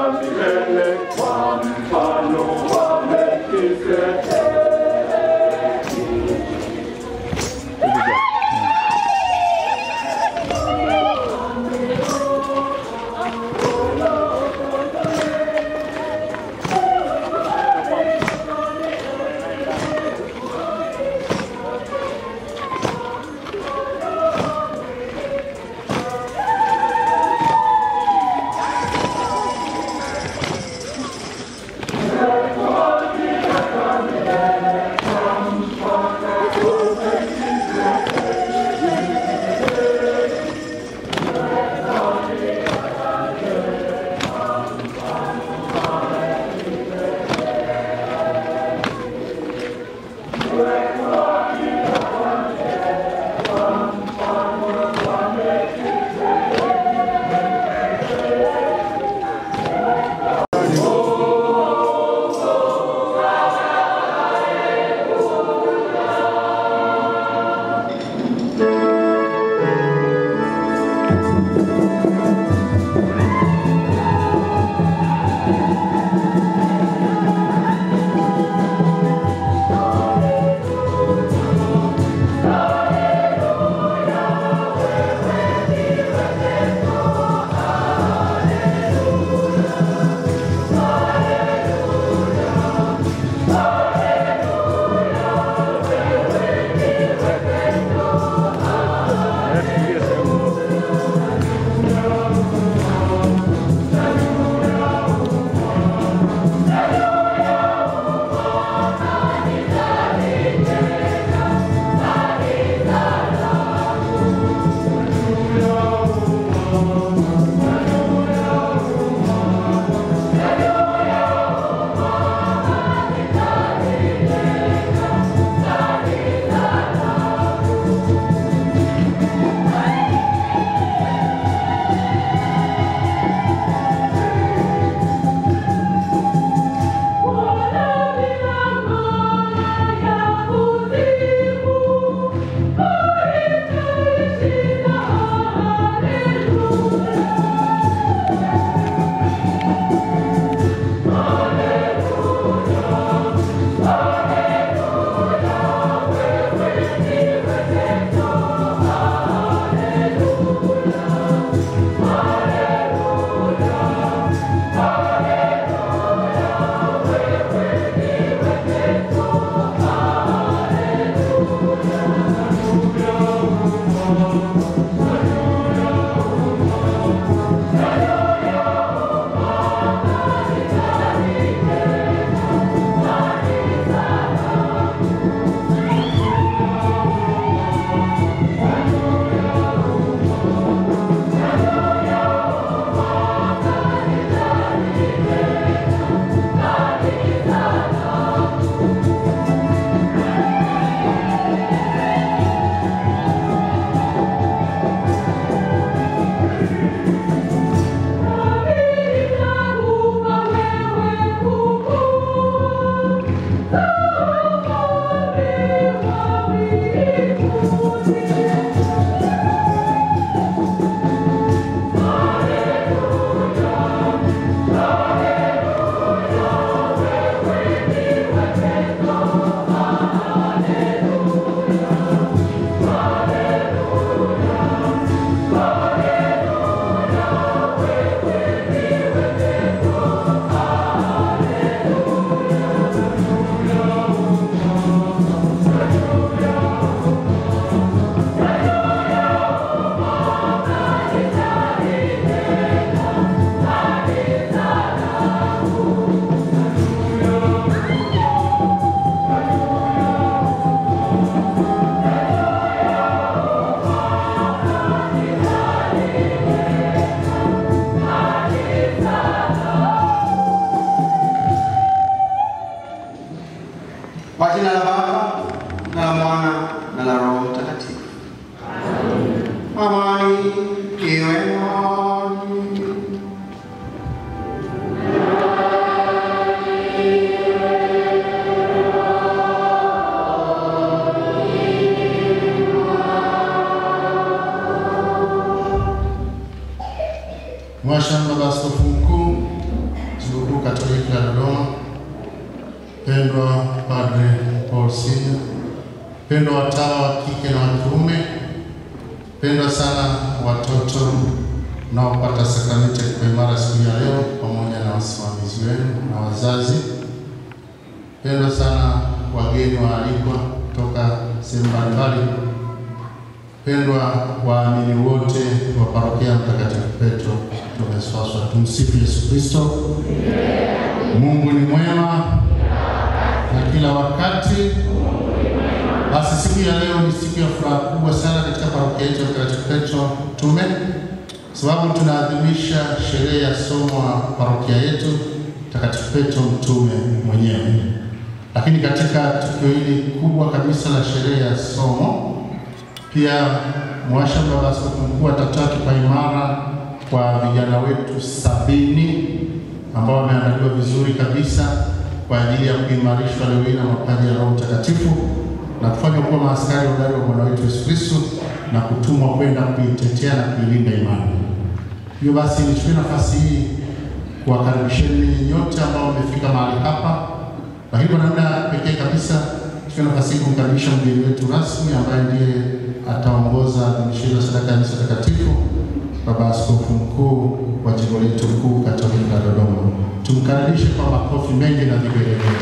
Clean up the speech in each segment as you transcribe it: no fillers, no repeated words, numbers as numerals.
milele kwa mfano wa Melkizedeki. Kwa jina la Baba na la Mwana na la Roho Mtakatifu. Amani iwe nanyi. Mwashamba la Askofu Mkuu mpendwa Padre Paul Senior, mpendwa watawa wa kike na wa kiume, mpendwa sana watoto naopata sakramenti ya kipaimara siku ya leo pamoja na wasimamizi wenu na wazazi, mpendwa sana wageni waalikwa kutoka sehemu mbalimbali, mpendwa waamini wote wa parokia Mtakatifu Petro tumeswaswa. Tumsifu Yesu Kristo. Mungu ni mwema na kila wakati. Basi siku ya leo ni siku ya furaha kubwa sana katika parokia yetu ya Mtakatifu Petro Mtume, sababu tunaadhimisha sherehe ya somo wa parokia yetu Mtakatifu Petro Mtume mwenyewe. Lakini katika tukio hili kubwa kabisa la sherehe ya somo, pia mwasha baba askofu mkuu atatoa kipaimara kwa vijana wetu 70 ambao wameandaliwa vizuri kabisa kwa ajili ya kuimarishwa leo na mapaji ya Roho Mtakatifu na kufanywa kuwa maaskari hodari wa Bwana wetu Yesu Kristo na kutumwa kwenda kuitetea na kuilinda imani. Hiyo basi nichukue nafasi hii kuwakaribisheni nyote ambao wamefika mahali hapa. Kwa hivyo namna pekee kabisa nichukue nafasi hii kumkaribisha mgeni wetu rasmi ambaye ndiye ataongoza adhimisho la sadaka ya misa takatifu, Baba Askofu Mkuu wa Jimbo letu kuu Katoliki la Dodoma. Tumkaribishe kwa makofi mengi na vigelegele.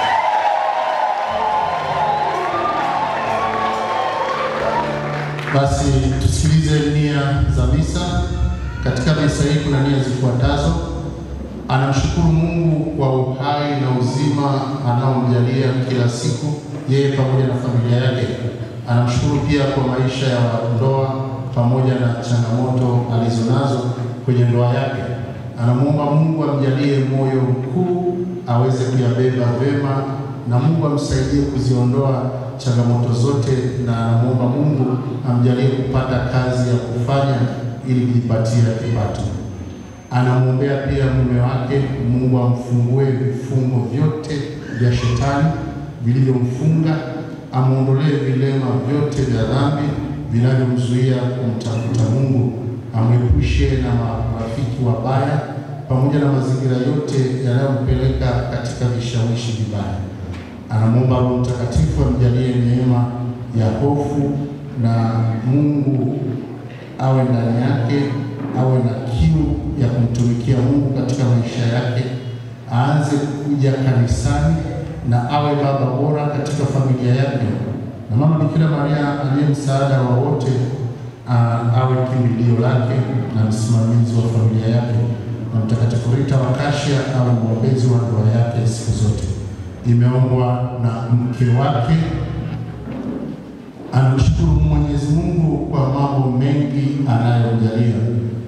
Basi tusikilize nia za misa. Katika misa hii kuna nia zifuatazo: anamshukuru Mungu kwa uhai na uzima anaomjalia kila siku yeye pamoja na familia yake. Anamshukuru pia kwa maisha ya ndoa pamoja na changamoto alizonazo kwenye ndoa yake. Anamuomba Mungu amjalie moyo mkuu aweze kuyabeba vema na Mungu amsaidie kuziondoa changamoto zote, na anamuomba Mungu amjalie kupata kazi ya kufanya ili kujipatia kipato. Anamuombea pia mume wake, Mungu amfungue vifungo vyote vya shetani vilivyomfunga, amuondolee vilema vyote vya dhambi vinavyomzuia kumtafuta Mungu, amwepushe na marafiki wabaya pamoja na mazingira yote yanayompeleka katika vishawishi vibaya. Anamuomba Roho Mtakatifu amjalie neema ya hofu na Mungu awe ndani yake, awe na kiu ya kumtumikia Mungu katika maisha yake, aanze kuja kanisani na awe baba bora katika familia yake, na Mama Bikira Maria aliye msaada wa wote awe kimbilio lake na msimamizi wa familia yake, na Mtakatifu Rita wa Kashia awe mwombezi wa ndoa yake siku zote. Imeombwa na mke wake. Anamshukuru Mwenyezi Mungu kwa mambo mengi anayomjalia.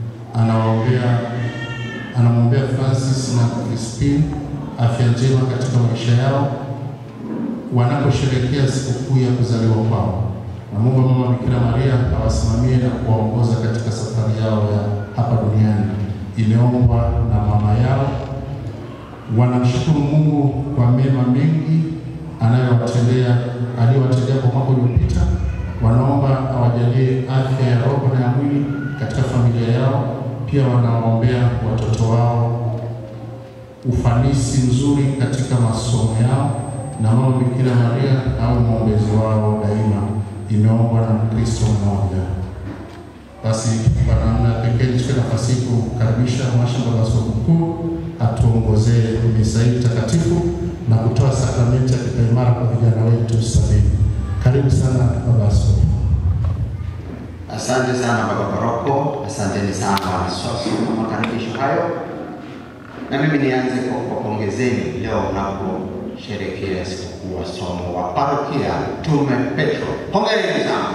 Anamwombea Francis na Christine afya njema katika maisha yao wanaposherehekea sikukuu ya kuzaliwa kwao. Na Mungu Mama Bikira Maria awasimamie na kuwaongoza katika safari yao ya hapa duniani. Imeombwa na mama yao. Wanamshukuru Mungu kwa mema mengi aliyowatendea kwa mwaka uliopita. Wanaomba awajalie afya ya roho na ya mwili katika familia yao. Pia wanaombea watoto wao ufanisi mzuri katika masomo yao, na Mama Bikira Maria awe mwombezi wao daima. Imeombwa na Mkristo mmoja. Basi kwa namna pekee nichukue nafasi hii kukaribisha mwasha baba askofu mkuu atuongozee misa hii takatifu na kutoa sakramenti ya kipaimara kwa vijana wetu 70. Karibu sana baba askofu. Asante sana baba paroko, asanteni sana wasosi kwa makaribisho hayo. Na mimi nianze kwa kupongezeni leo mnaposherehekea sikukuu ya somo wa parokia Mtume Petro. Hongereni sana.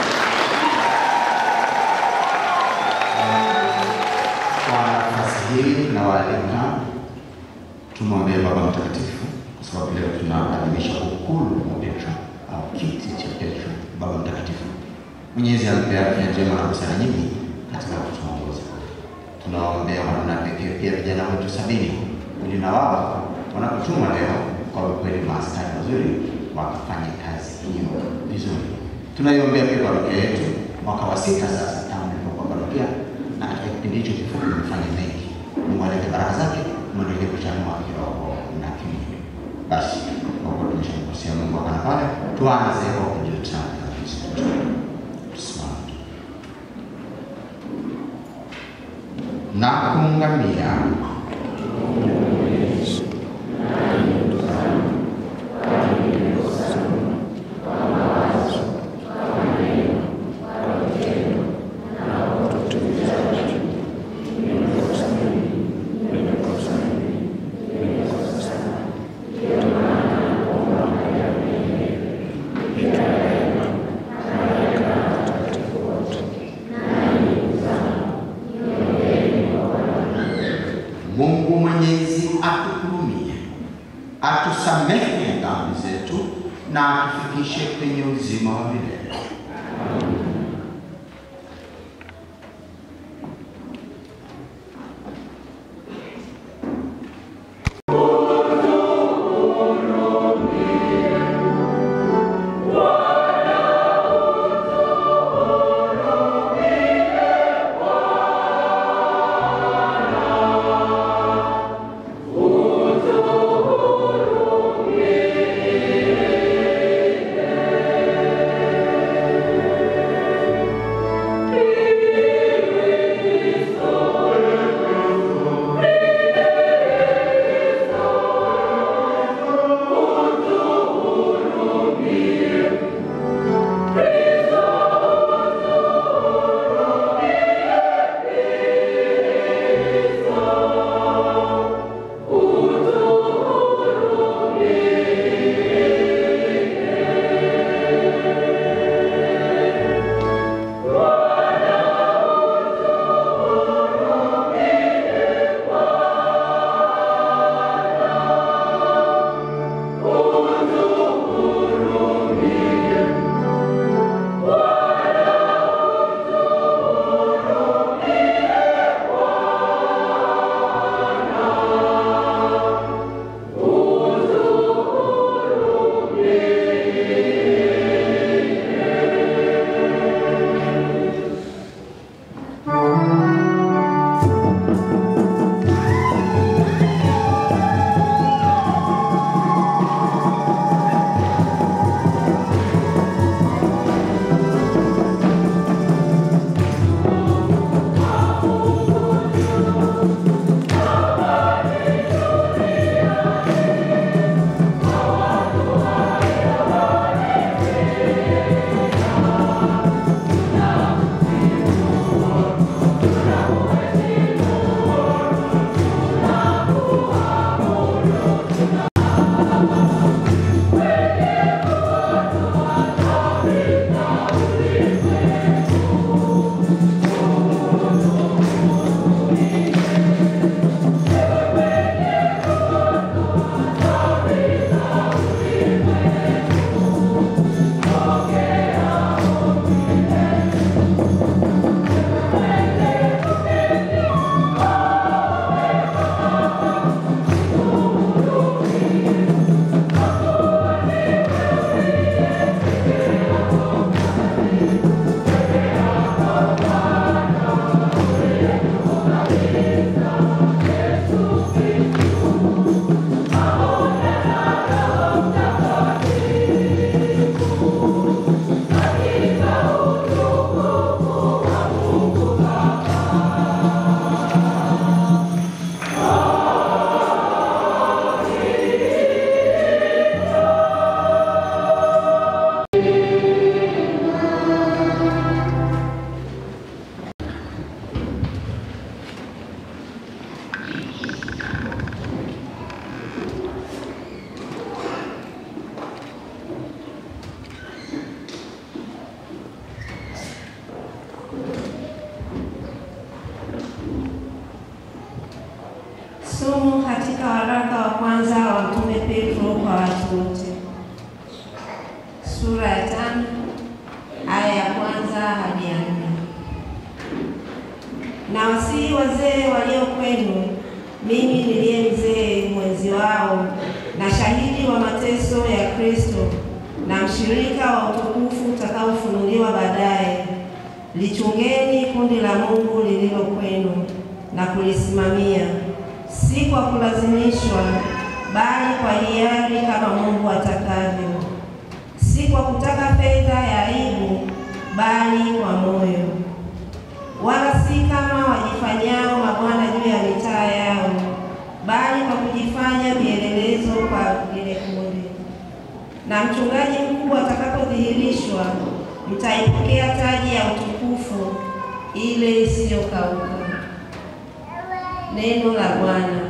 Kwa nafasi hii na waalika tumwombee Baba Mtakatifu, kwa sababu leo tunaadhimisha ukulu wa Petro au kiti cha Petro, Baba Mtakatifu. Mwenyezi ampe afya njema na busara nyingi katika kutuongoza. Tunaombea wana pekee pia vijana wetu 70 ili na wao wanapotumwa leo kwa kweli maaskari wazuri wakafanye kazi hiyo vizuri. Tunaiombea pia parokia yetu mwaka wa 6 sasa tangu nilipokuwa parokia, na katika kipindi hicho kifupi tumefanya mengi. Mungu alete baraka zake, mwendelee kuchanua kiroho na kimwili. Basi kwa kuwa tumeshamkosea Mungu hapa na pale, tuanze kwa kujitana kabisa. Tusimame na kuungamia Mungu Mwenyezi atuhurumie, atusamehe dhambi zetu na atufikishe kwenye uzima wa milele. Somo katika waraka wa kwanza wa Mtume Petro kwa watu wote. Sura ya 5 aya ya 1 hadi ya 4. Na wasihi wazee walio kwenu, mimi niliye mzee mwenzi wao na shahidi wa mateso ya Kristo na mshirika wa utukufu utakaofunuliwa baadaye, lichungeni kundi la Mungu lililo kwenu na kulisimamia, si kwa kulazimishwa bali kwa hiari kama Mungu atakavyo, si kwa kutaka fedha ya aibu, bali kwa moyo, wala si kama wajifanyao mabwana juu ya mitaa yao, bali kwa kujifanya vielelezo kwa lile kundi. Na mchungaji mkuu atakapodhihirishwa, mtaipokea taji ya utukufu ile isiyokauka. Neno la Bwana.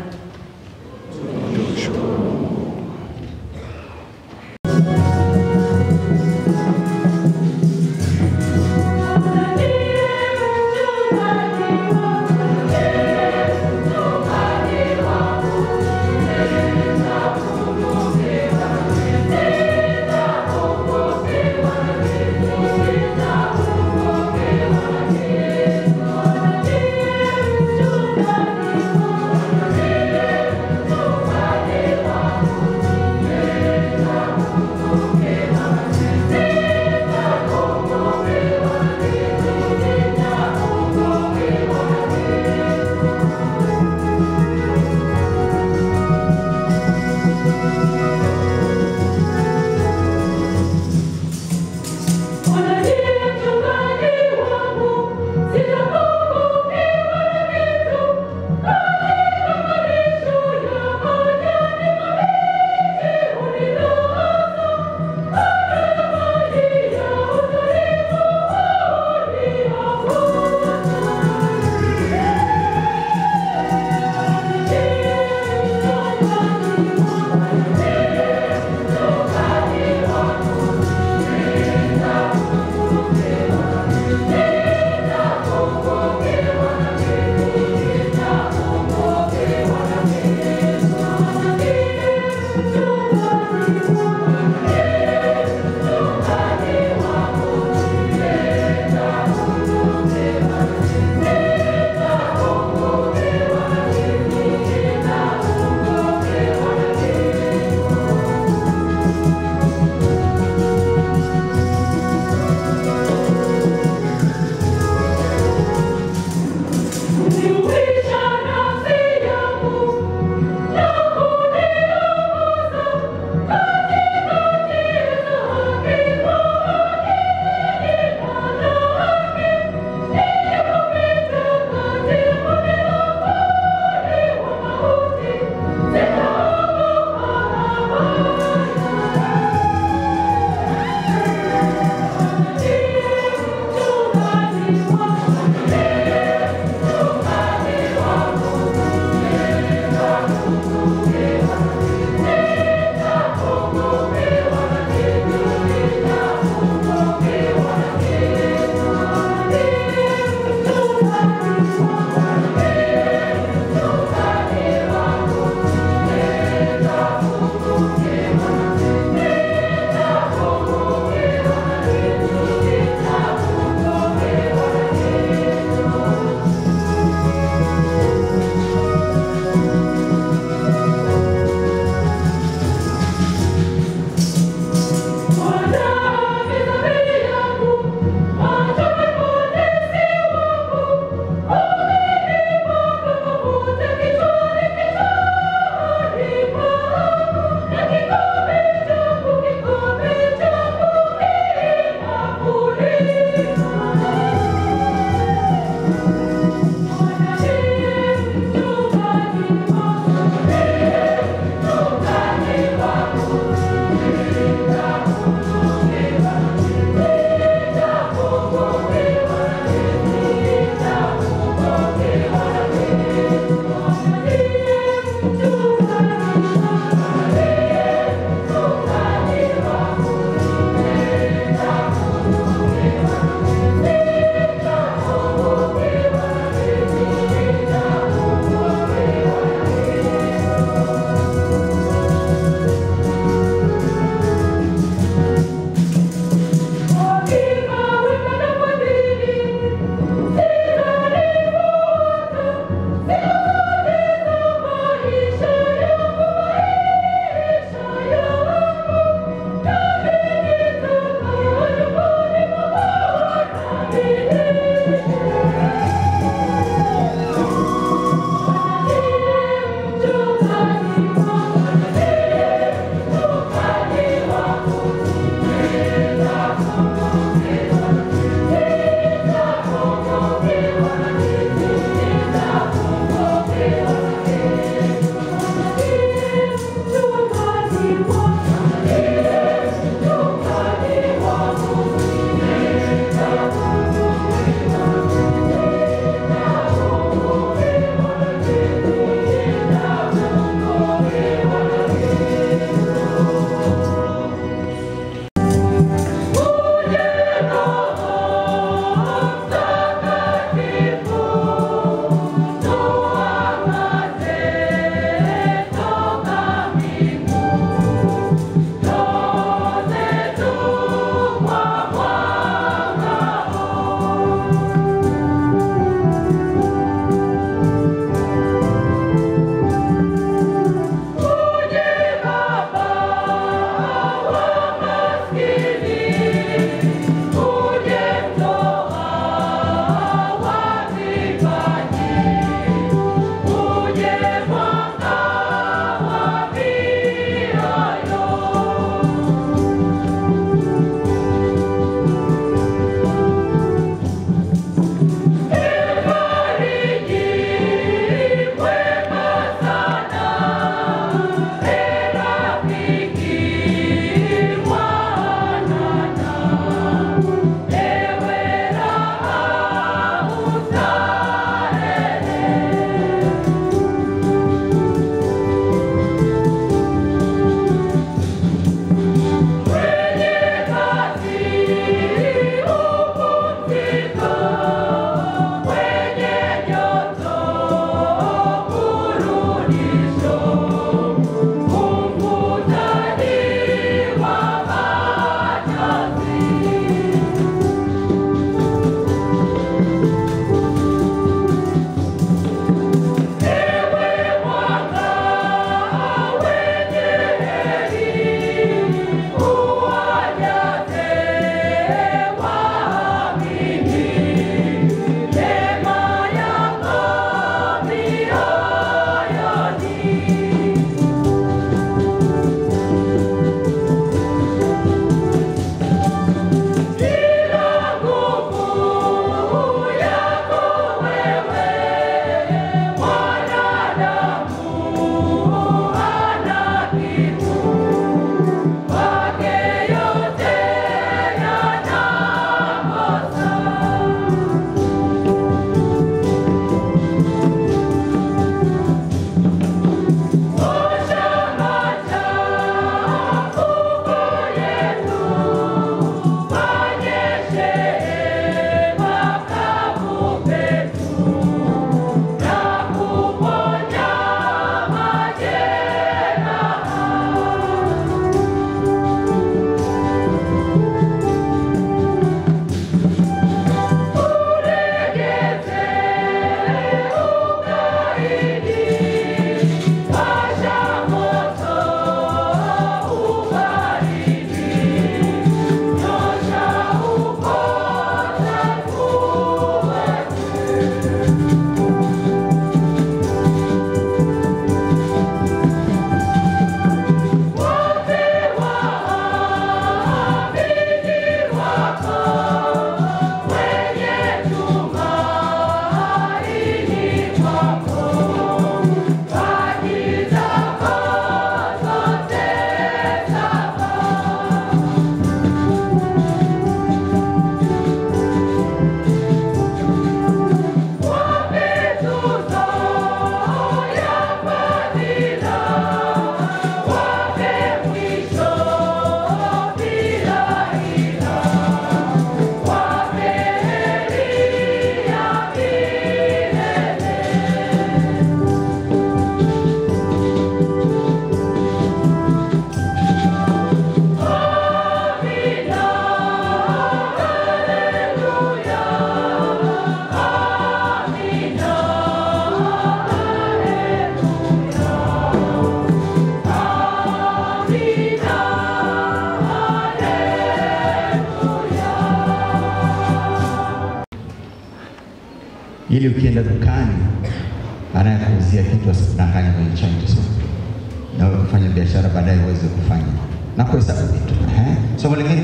ili ukienda dukani anayekuuzia kitu asikudanganye kwenye change, so na wewe kufanya biashara baadaye uweze kufanya na kuhesabu vitu. Somo lingine,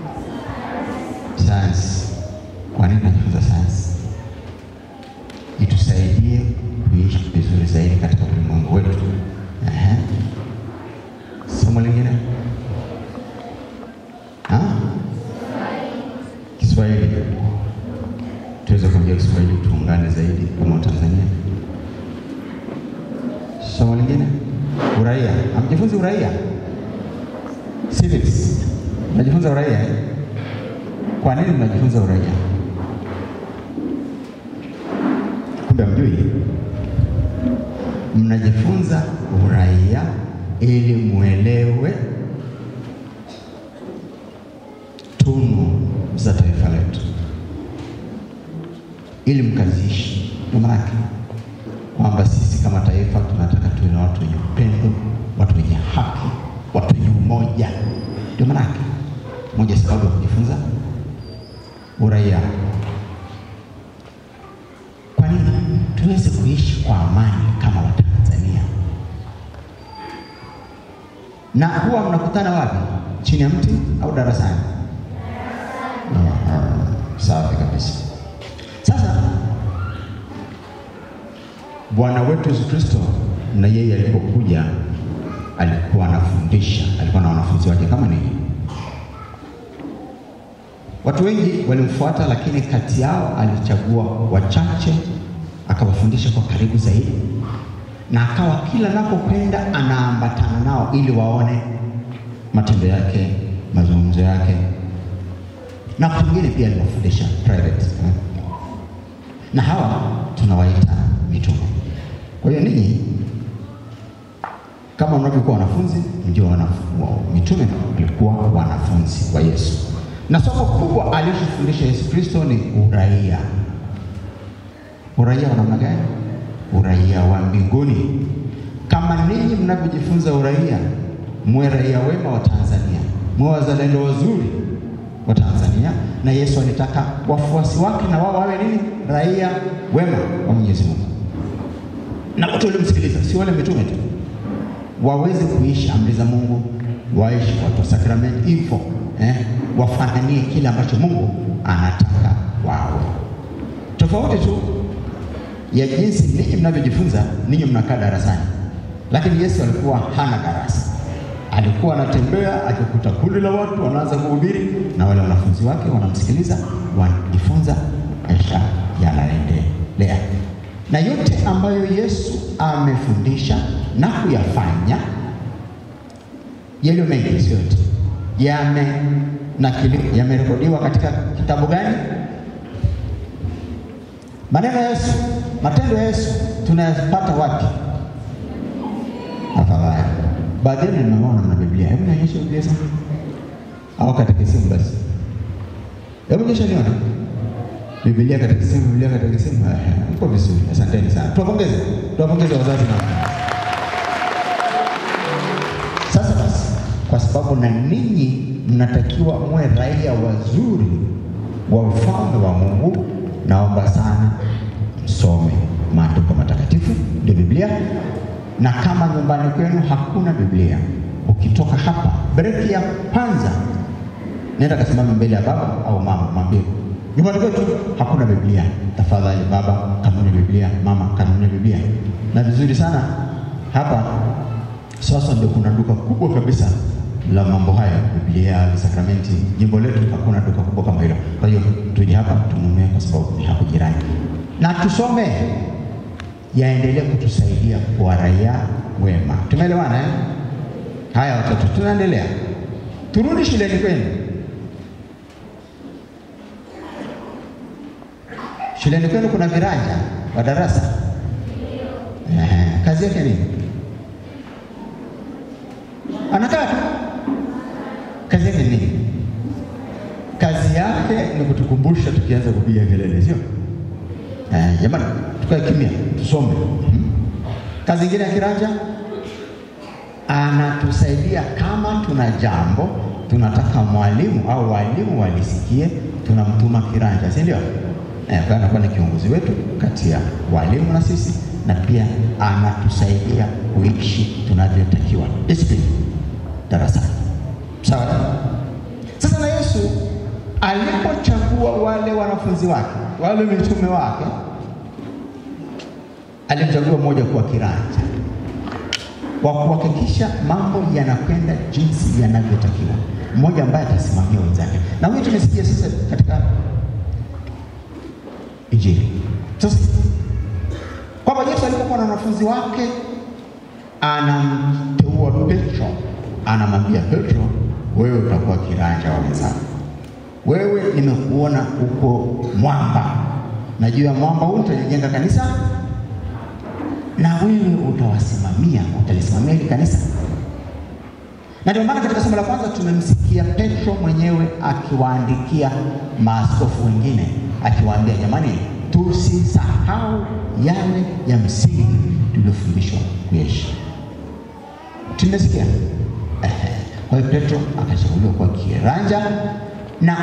science. Kwa nini tunajifunza science? Itusaidie kuishi vizuri zaidi katika ulimwengu wetu. Somo lingine, Kiswahili. Tuweze kuongea Kiswahili, tuungane zaidi kama Tanzania. Somo lingine, uraia. Amjifunza uraia? Civics. Mnajifunza uraia? Kwa nini mnajifunza uraia? Kumbe mjui. Mnajifunza uraia ili muelewe tunu za taifa letu, ili mkaziishi. Ndio maana kwamba sisi kama taifa tunataka tuwe na watu wenye upendo, watu wenye haki, watu wenye umoja. Ndio maana moja sababu ya kujifunza uraia. Kwa nini? Tuweze kuishi kwa amani kama Watanzania. Na huwa mnakutana wapi? Chini ya mti au darasani? Sawa kabisa. Sasa Bwana wetu Yesu Kristo na yeye alipokuja alikuwa anafundisha, alikuwa na wanafunzi wake kama nini? Watu wengi walimfuata, lakini kati yao alichagua wachache akawafundisha kwa karibu zaidi, na akawa kila anapokwenda anaambatana nao ili waone matendo yake, mazungumzo yake. Na wengine pia aliwafundisha private. Na hawa tunawaita mitume. Kwa hiyo ninyi kama mnavyokuwa wanafunzi, ndio mitume walikuwa wanafunzi wa Yesu. Na somo kubwa alilofundisha Yesu Kristo ni uraia. Uraia wa namna gani? Uraia wa mbinguni. Kama ninyi mnavyojifunza uraia, mwe raia wema wa Tanzania, mwe wazalendo wazuri wa Tanzania. Na Yesu alitaka wafuasi wake na wao wawe nini? Raia wema wa Mwenyezi Mungu. Na watu walimsikiliza, si wale mitume tu, waweze kuishi amri za Mungu, waishi kwa sakramenti hivyo, wafananie kile ambacho Mungu anataka wawe. Tofauti tu ya jinsi ninyi mnavyojifunza, ninyi mnakaa darasani. Lakini Yesu alikuwa hana darasa. Alikuwa anatembea, akikuta kundi la watu wanaanza kuhubiri, na wale wanafunzi wake wanamsikiliza, wanajifunza, maisha yanaendelea. Na yote ambayo Yesu amefundisha na kuyafanya, yaliyo mengi, sio yote, yamerekodiwa katika kitabu gani? Maneno ya Yesu, matendo ya Yesu tunayapata wapi? Afadhali baadaye nimeona na Biblia. Hebu nionyeshe Biblia sasa. Au katekisimu basi. Hebu nionyeshe nione. Biblia katekisimu, Biblia katekisimu. Mko vizuri. Asanteni sana. Tuwapongeze. Tuwapongeze wazazi na. Sasa basi, kwa sababu na ninyi mnatakiwa mwe raia wazuri wa ufalme wa Mungu, naomba sana msome maandiko matakatifu, ndio Biblia. Na kama nyumbani kwenu hakuna Biblia, ukitoka hapa break ya kwanza, nenda kasimama mbele ya baba au mama, mwambie nyumbani kwetu hakuna Biblia. Tafadhali baba, kanuni Biblia, mama, kanuni Biblia. Na vizuri sana hapa sasa ndio kuna duka kubwa kabisa la mambo haya, Biblia, sakramenti. Jimbo letu hakuna duka kubwa kama hilo. Kwa hiyo tuje hapa tununue kwa sababu ni hapo jirani. Na tusome, yaendelee kutusaidia kwa raia wema. Tumeelewana eh? Haya watoto, tunaendelea. Turudi shuleni kwenu. Shuleni kwenu kuna viranja wa darasa. Kazi yake nini? Anakaa tu. Kazi yake nini? Kazi yake ni kutukumbusha tukianza kupiga kelele, sio? Jamani, tukae kimya, tusome. Kazi nyingine ya kiranja, anatusaidia kama tuna jambo tunataka mwalimu au walimu walisikie, tunamtuma kiranja, si ndio? Kwa anakuwa ni kiongozi wetu kati ya walimu na sisi, na pia anatusaidia kuishi tunavyotakiwa discipline darasani. Sawa? Sasa na Yesu alipochagua wale wanafunzi wake, wale mitume wake, alimchagua mmoja kuwa kiranja wa kuhakikisha mambo yanakwenda jinsi yanavyotakiwa, mmoja ambaye atasimamia wenzake. Na huyu tumesikia sasa katika Injili. Sasa kwamba Yesu alipokuwa na wanafunzi wake, anamteua Petro, anamwambia Petro, wewe utakuwa kiranja wa wenzako. Wewe nimekuona uko mwamba, na juu ya mwamba huu utajenga kanisa, na wewe utawasimamia, utalisimamia hili kanisa. Na ndio maana katika somo la kwanza tumemsikia Petro mwenyewe akiwaandikia maaskofu wengine, akiwaambia jamani, tusisahau yale ya msingi tuliyofundishwa kuishi. Tumesikia. Kwa hiyo Petro akachaguliwa kwa kiranja, na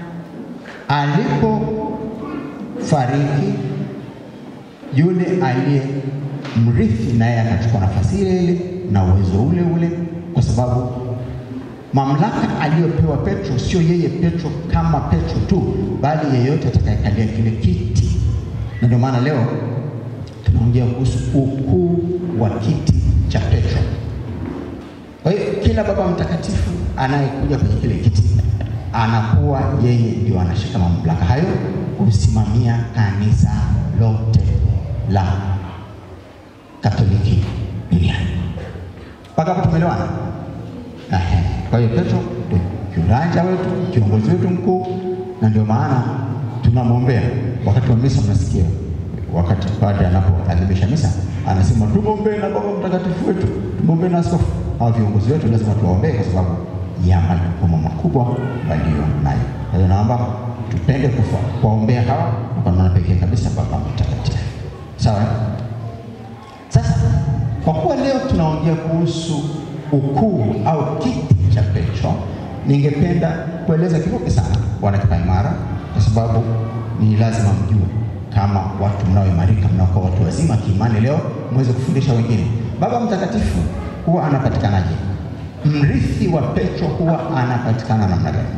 alipofariki yule aliye mrithi naye akachukua nafasi ile na uwezo ule ule, kwa sababu mamlaka aliyopewa Petro sio yeye Petro kama Petro tu, bali yeyote atakayekalia kile kiti. Na ndio maana leo tunaongea kuhusu ukuu wa kiti cha Petro. Kwa hiyo kila baba mtakatifu anayekuja kwenye kile kiti anakuwa yeye ndio anashika mamlaka hayo kusimamia kanisa lote la Katoliki duniani. Mpaka hapo tumeelewana? Kwa hiyo Petro ndio kiranja wetu, kiongozi wetu mkuu, na ndio maana tunamwombea. Wakati wa misa mnasikia, wakati padre anapoadhimisha misa anasema tumwombee na baba mtakatifu wetu, tumwombee na askofu. Hao viongozi wetu lazima tuwaombee kwa sababu ya majukumu makubwa walio nayo. Kwa hiyo naomba tupende kuwaombea hawa, kwa maana pekee kabisa baba mtakatifu. Sawa? Sasa kwa kuwa leo tunaongea kuhusu ukuu au kiti cha Petro, ningependa kueleza kifupi sana wana Kipaimara, kwa sababu ni lazima mjue kama watu mnaoimarika, mnaokuwa watu wazima kiimani leo, muweze kufundisha wengine. Baba mtakatifu huwa anapatikanaje? Mrithi wa Petro huwa anapatikana namna gani?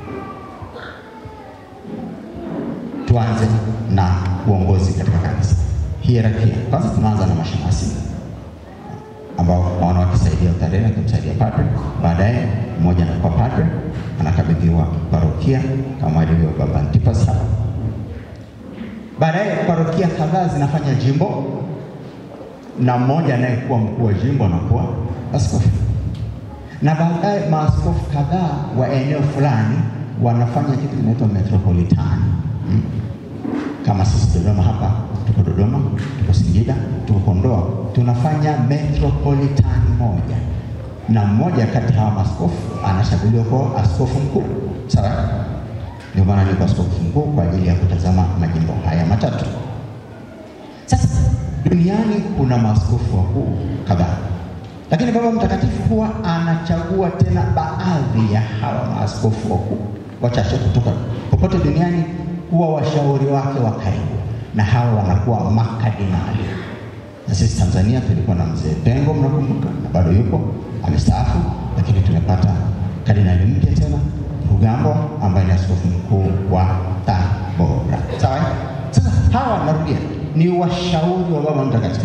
Tuanze na uongozi katika kanisa, hierarchia. Kwanza tunaanza na mashemasi ambao waona wakisaidia utarena, kumsaidia padre. Baadaye mmoja anakuwa padre, anakabidhiwa parokia kama ilivyo baba Antipas hapa. Baadaye parokia kadhaa zinafanya jimbo, na mmoja anayekuwa mkuu wa jimbo anakuwa askofu. Na baadaye maaskofu kadhaa wa eneo fulani wanafanya kitu kinaitwa metropolitani. Kama sisi Dodoma hapa, tuko Dodoma, tuko Singida, tuko Kondoa, tunafanya metropolitani moja. Na mmoja kati hawa maaskofu anachaguliwa kwa askofu mkuu. Sawa? Ndio maana ni askofu mkuu kwa ajili ya kutazama majimbo haya matatu. Sasa duniani kuna maaskofu wakuu kadhaa, lakini baba mtakatifu huwa anachagua tena baadhi ya hawa maaskofu wakuu wachache kutoka popote duniani, huwa washauri wake wa karibu, na hawa wanakuwa makardinali. Na sisi Tanzania tulikuwa na mzee Pengo, mnakumbuka, na bado yupo, amestaafu, lakini tumepata kardinali mpya tena, Rugambwa, ambaye ni askofu mkuu wa Tabora. Sawa? Sasa hawa, narudia, ni washauri wa baba mtakatifu.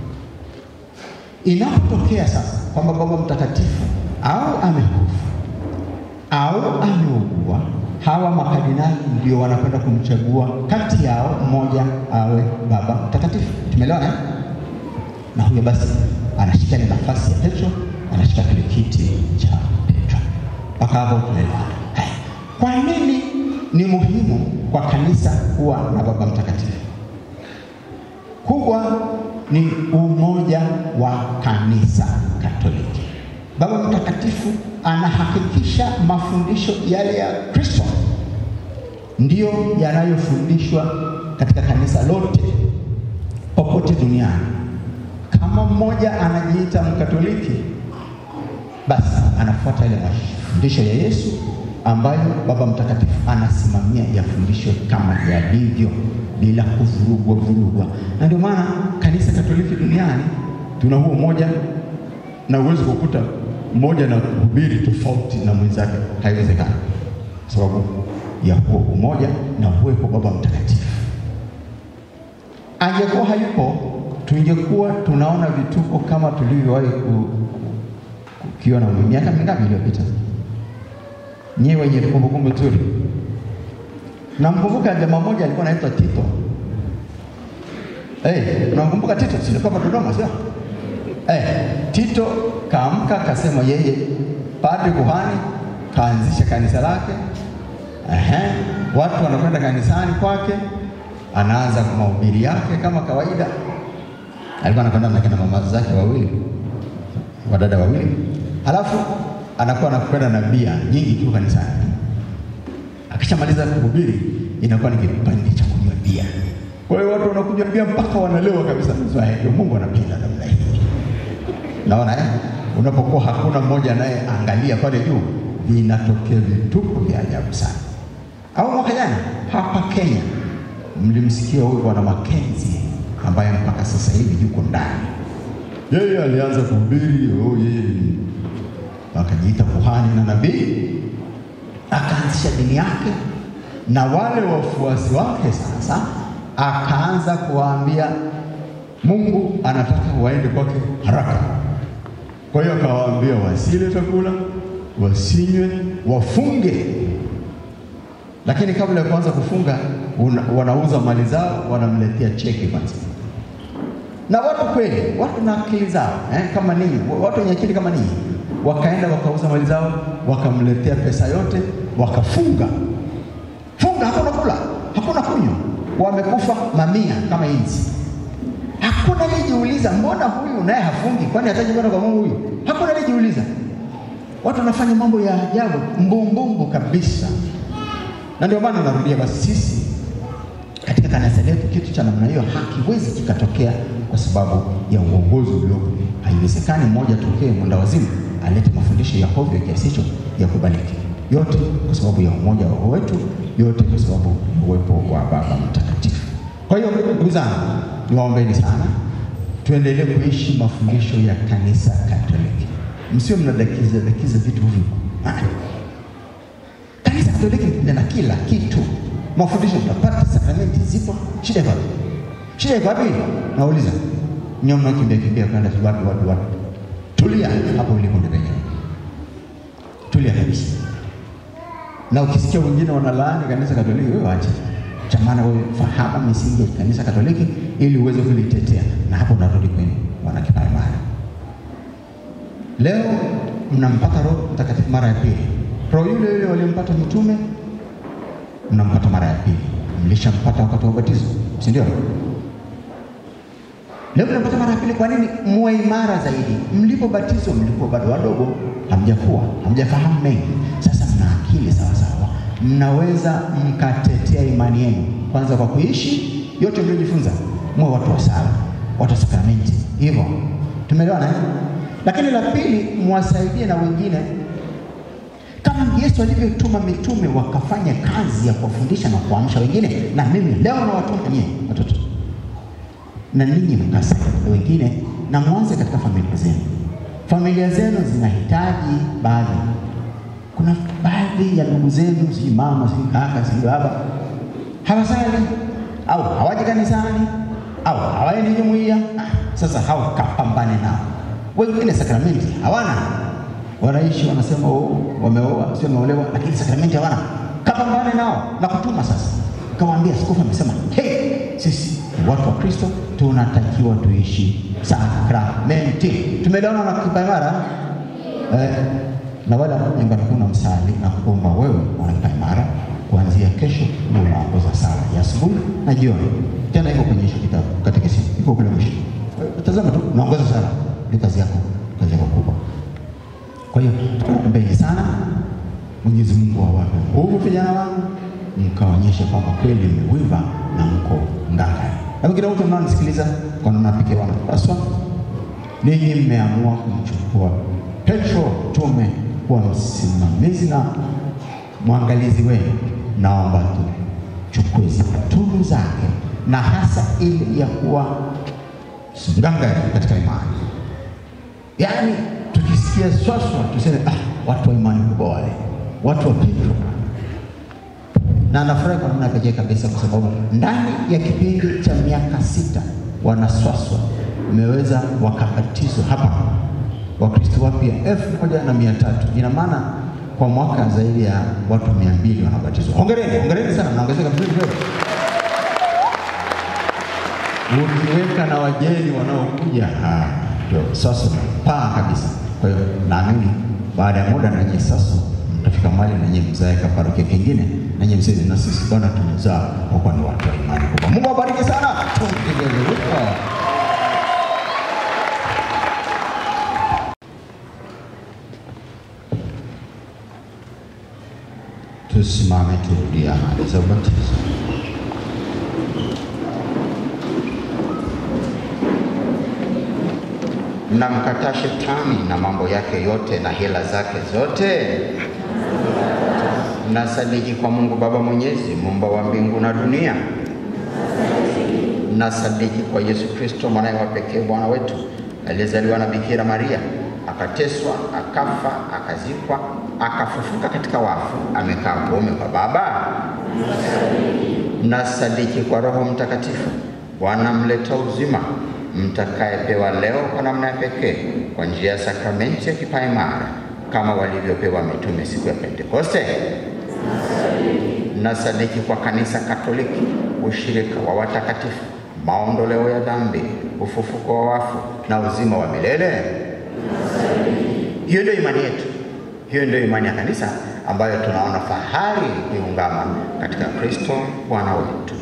Inapotokea sasa kwamba baba mtakatifu au amekufa au ameugua, hawa makardinali ndio wanakwenda kumchagua kati yao mmoja awe baba mtakatifu. Tumeelewana? Na huyo basi anashika ile nafasi ya Petro, anashika kile kiti cha Petro. Mpaka hapo tunaelewana. Kwa nini ni muhimu kwa kanisa kuwa na baba mtakatifu? Kubwa ni umoja wa kanisa Katoliki. Baba mtakatifu anahakikisha mafundisho yale ya Kristo ndio yanayofundishwa katika kanisa lote popote duniani. Kama mmoja anajiita Mkatoliki, basi anafuata ile mafundisho ya Yesu ambayo Baba Mtakatifu anasimamia yafundishwe kama yalivyo bila kuvurugwa. Na ndio maana kanisa Katoliki duniani tuna huo moja, na uwezo kukuta mmoja na kuhubiri tofauti na mwenzake, haiwezekani. Sababu ya huo umoja na uwepo Baba Mtakatifu. Angekuwa hayupo, tungekuwa tunaona vituko kama tulivyowahi kukiona miaka mingapi iliyopita. Nyewe wenye kumbukumbu nzuri. Namkumbuka jamaa mmoja alikuwa anaitwa Tito. Unamkumbuka Tito? Sio kama Dodoma, sio? Tito kaamka kasema yeye padri kuhani, kaanzisha kanisa lake. Watu wanakwenda kanisani kwake, anaanza mahubiri yake kama kawaida. Alikuwa anakwenda na kina mama zake wawili, wadada wawili. Halafu anakuwa anakwenda na bia nyingi tu kanisani. Akishamaliza kuhubiri, inakuwa ni kipande cha kunywa bia. Kwa hiyo watu wanakunywa bia mpaka wanalewa kabisa. Ndio Mungu anapenda namna hii. Naona unapokuwa hakuna mmoja naye angalia pale juu, vinatokea vituko vya ajabu sana. Au mwaka jana hapa Kenya mlimsikia huyu Bwana Mackenzie ambaye mpaka sasa hivi yuko ndani. Yeye alianza kuhubiri, yeye akajiita kuhani na nabii, akaanzisha dini yake, na wale wafuasi wake sasa akaanza kuwaambia Mungu anataka waende kwake haraka. Kwa hiyo akawaambia wasile chakula, wasinywe, wafunge. Lakini kabla ya kuanza kufunga, wanauza mali zao, wanamletea cheki kwanza. Na watu kweli, watu na akili zao, kama ninyi, watu wenye akili kama ninyi, wakaenda wakauza mali zao, wakamletea pesa yote, wakafunga. Funga, hakuna kula, hakuna kunywa. Wamekufa mamia kama inzi. Hakuna aliyejiuliza mbona huyu naye hafungi, kwani hataji kwenda kwa Mungu huyu? Hakuna aliyejiuliza. Watu wanafanya mambo ya ajabu, mbumbumbu kabisa. Na ndio maana narudia, basi sisi katika kanisa letu kitu cha namna hiyo hakiwezi kikatokea kwa sababu ya uongozi uliopo. Haiwezekani mmoja tokee mwenda wazimu alete mafundisho ya hovyo kiasi hicho ya kubaliki. Yote kwa sababu ya umoja wetu, yote kwa sababu ya uwepo wa Baba Mtakatifu. Kwa hiyo ndugu zangu, niwaombeni sana tuendelee kuishi mafundisho ya kanisa Katoliki. Msio mnadakiza vitu hivi. Kanisa Katoliki lina kila kitu. Mafundisho tunapata, sakramenti zipo. Shida wapi? Shida wapi? Nauliza. Nyoma kimbia kwenda watu. Tulia hapo ulipo ndio. Tulia kabisa. Na ukisikia wengine wanalaani kanisa Katoliki, wewe acha. Chamana wewe fahamu misingi ya kanisa Katoliki ili uweze kulitetea, na hapo unarudi kwenu wanakipaimara. Leo mnampata Roho Mtakatifu mara ya pili. Roho yule walimpata mitume mnampata mara ya pili. Mlishampata wakati wa ubatizo, si ndio? Leo mnampata mara ya pili. Kwa nini? Muwe imara zaidi. Mlipobatizwa mlikuwa bado wadogo, hamjafahamu mengi. Sasa mna akili sawa sawa. Mnaweza mkatetea imani yenu kwanza kwa kuishi yote mliojifunza. Mwe watu wa sala, watu wa sakramenti. Hivyo tumeelewana. Lakini la pili, mwasaidie na wengine kama Yesu alivyotuma mitume wakafanya kazi ya kuwafundisha na kuamsha wengine. Na mimi leo na watuma nyinyi watoto, na ninyi mkasaidia wengine, na mwanze katika familia zenu. Familia zenu zinahitaji baadhi. Kuna baadhi ya ndugu zenu, si mama, si kaka, si baba, hawasali au hawaji kanisani au hawaendi jumuiya. Sasa hao kapambane nao. Wengine sakramenti hawana, wanaishi wanasema wameoa, sio wameolewa, lakini sakramenti hawana. Kapambane nao na kutuma sasa. Kawaambia askofu amesema, sisi watu wa Kristo tunatakiwa tuishi sakramenti. Tumeelewana na kipaimara? Na wala nyumbani kuna msali na kuomba wewe wanakipaimara kuanzia kesho unaongoza sala ya asubuhi na jioni. Tena iko kwenye kitabu katekisimu, iko kule mwisho. Tazama tu unaongoza sala, ni kazi yako kubwa. Kwa hiyo tunaombeni sana Mwenyezi Mungu awape nguvu vijana wangu, mkaonyeshe kwamba kweli mmewiva na mko ngangari. Na kila mtu mnaonisikiliza kwa namna pekee wanapaswa, ninyi mmeamua kumchukua Petro mtume kuwa msimamizi na mwangalizi wenu, naomba tuchukue tunu zake, na hasa ile ya kuwa ngangari katika imani. Yaani tukisikia swaswa tuseme watu wa imani kubwa wale, watu wa Petro. Na nafurahi kwa namna pekee kabisa kwa sababu ndani ya kipindi cha miaka 6 wanaswaswa umeweza wakabatizwa hapa Wakristo wapya 1300. Ina maana kwa mwaka zaidi ya watu 200 wanabatizwa. Hongereni sana, mnaongezeka vizuri vizuri. Ukiweka na wageni wanaokuja ndio sasa paa kabisa. Kwa hiyo naamini baada ya muda na nyinyi sasa mtafika mahali na nyinyi mzae kaparokia kingine, na nyinyi mseme na sisi Bwana tumezaa kwa kuwa ni watu wa imani kubwa. Mungu awabariki sana. Tusimame turudie ahadi za ubatizo. Mnamkataa shetani na mambo yake yote na hila zake zote. Mnasadiki kwa Mungu Baba Mwenyezi, muumba wa mbingu na dunia. Mnasadiki kwa Yesu Kristo mwanawe wa pekee Bwana wetu, aliyezaliwa na Bikira Maria, akateswa, akafa, akazikwa, akafufuka katika wafu, amekaa kuume kwa Baba. Mnasadiki kwa Roho Mtakatifu, Bwana mleta uzima, mtakayepewa leo kwa namna ya pekee kwa njia ya sakramenti ya kipaimara kama walivyopewa mitume siku ya Pentekoste. Mnasadiki kwa Kanisa Katoliki, ushirika wa watakatifu, maondoleo ya dhambi, ufufuko wa wafu na uzima wa milele. Hiyo ndio imani yetu. Hiyo ndio imani ya kanisa ambayo tunaona fahari kuungama katika Kristo Bwana wetu.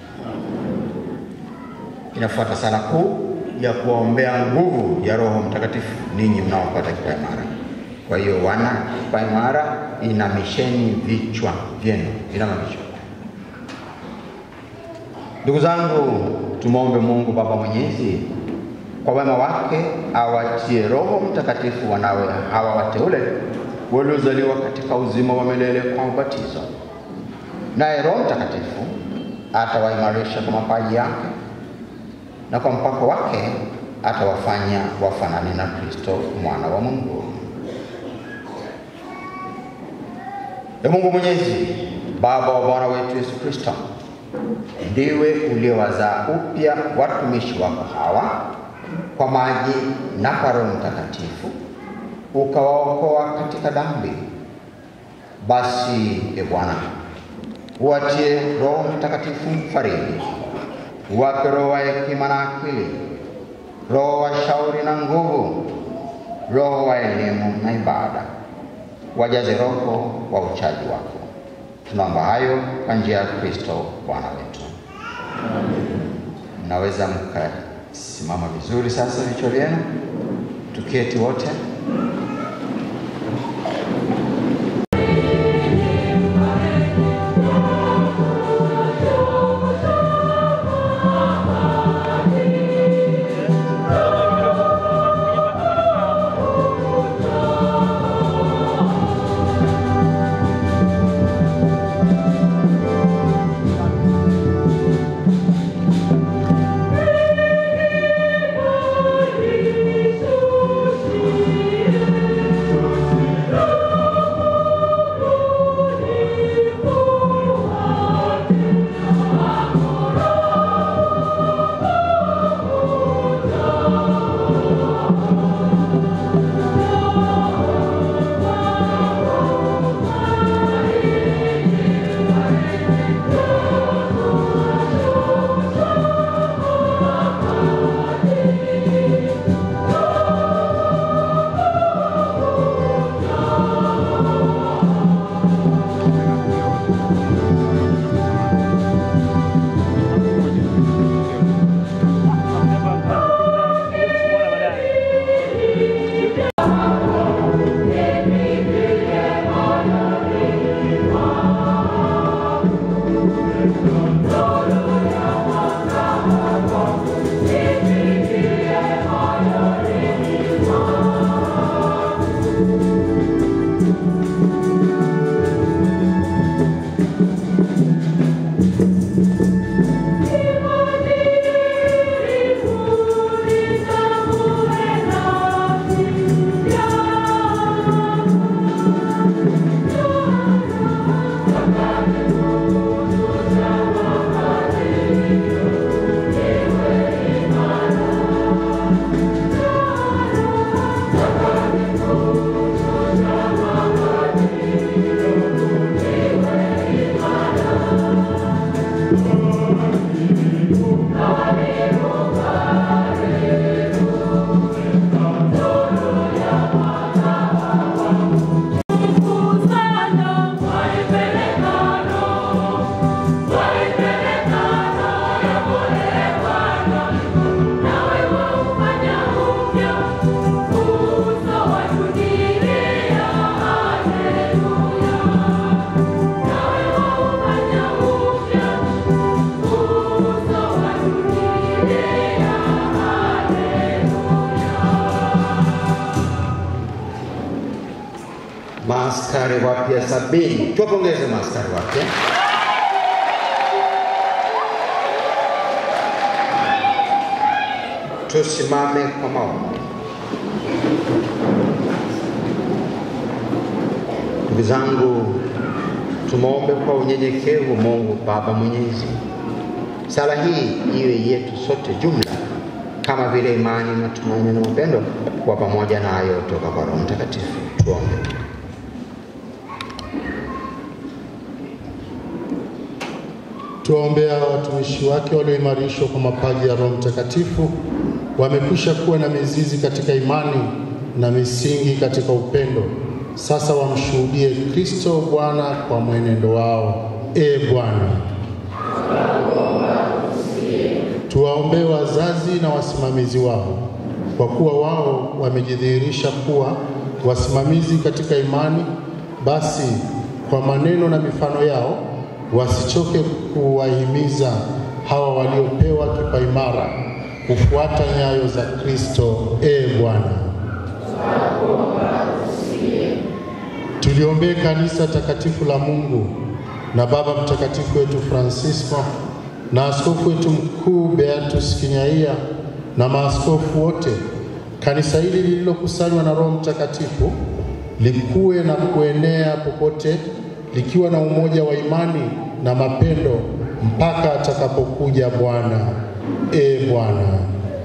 Inafuata sala kuu ya kuombea nguvu ya Roho Mtakatifu ninyi mnaopata kipaimara. Kwa hiyo wana kipaimara, inamisheni vichwa vyenu. Inama vichwa. Ndugu zangu, tumuombe Mungu Baba Mwenyezi kwa wema wake awatie Roho Mtakatifu wanawe hawa wateule waliozaliwa katika uzima wa milele kwa ubatizo. Naye Roho Mtakatifu atawaimarisha kwa mapaji yake, na kwa mpako wake atawafanya wafanane na Kristo mwana wa Mungu. Mungu Mwenyezi, Baba wa Bwana wetu Yesu Kristo, ndiwe uliowazaa upya watumishi wako hawa kwa maji na kwa Roho Mtakatifu, ukawaokoa katika dhambi. Basi Bwana, uatie Roho Mtakatifu mfariji, uwape roho wa hekima na akili, roho wa shauri na nguvu, roho wa elimu na ibada, wajaze roho wa uchaji wako. Tunaomba hayo kwa njia ya Kristo Bwana wetu. Mnaweza mkasimama vizuri sasa vichwa vyenu, tuketi wote. Thank you. wapya 70. Tuwapongeze maaskari wapya. Tusimame kwa maombi. Ndugu zangu, tumeombe kwa unyenyekevu Mungu Baba Mwenyezi. Sala hii iwe yetu sote jumla, kama vile imani, matumaini na mapendo kwa pamoja nayo toka kwa Roho Mtakatifu. Tuombe. Tuombea watumishi wake walioimarishwa kwa mapaji ya Roho Mtakatifu, wamekwisha kuwa na mizizi katika imani na misingi katika upendo. Sasa wamshuhudie Kristo Bwana kwa mwenendo wao. Bwana, tuwaombee wazazi na wasimamizi wao, kwa kuwa wao wamejidhihirisha kuwa wasimamizi katika imani. Basi kwa maneno na mifano yao wasichoke kuwahimiza hawa waliopewa kipaimara kufuata nyayo za Kristo. Bwana, tuliombee kanisa takatifu la Mungu na Baba Mtakatifu wetu Francisco na askofu wetu mkuu Beatus Kinyaia na maaskofu wote. Kanisa hili lililokusanywa na Roho Mtakatifu likue na kuenea popote, likiwa na umoja wa imani na mapendo mpaka atakapokuja Bwana. Bwana,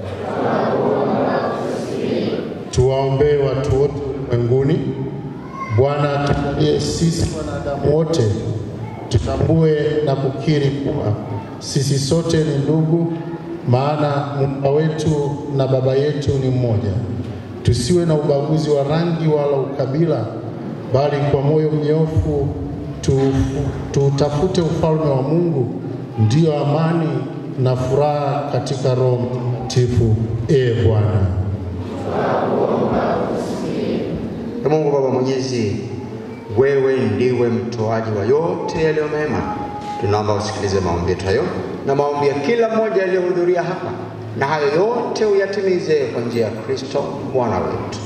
tuwaombee watu wote ulimwenguni. Bwana, tujalie sisi wanadamu wote tutambue na kukiri kuwa sisi sote ni ndugu, maana Muumba wetu na Baba yetu ni mmoja. Tusiwe na ubaguzi wa rangi wala ukabila, bali kwa moyo mnyofu tutafute ufalme wa Mungu, ndio amani na furaha katika Roho Mtakatifu. Bwana. Mungu Baba Mwenyezi, wewe ndiwe mtoaji wa yote yaliyo mema. Tunaomba usikilize maombi yetu hayo na maombi ya kila mmoja aliyehudhuria hapa, na hayo yote uyatimize kwa njia ya Kristo Bwana wetu.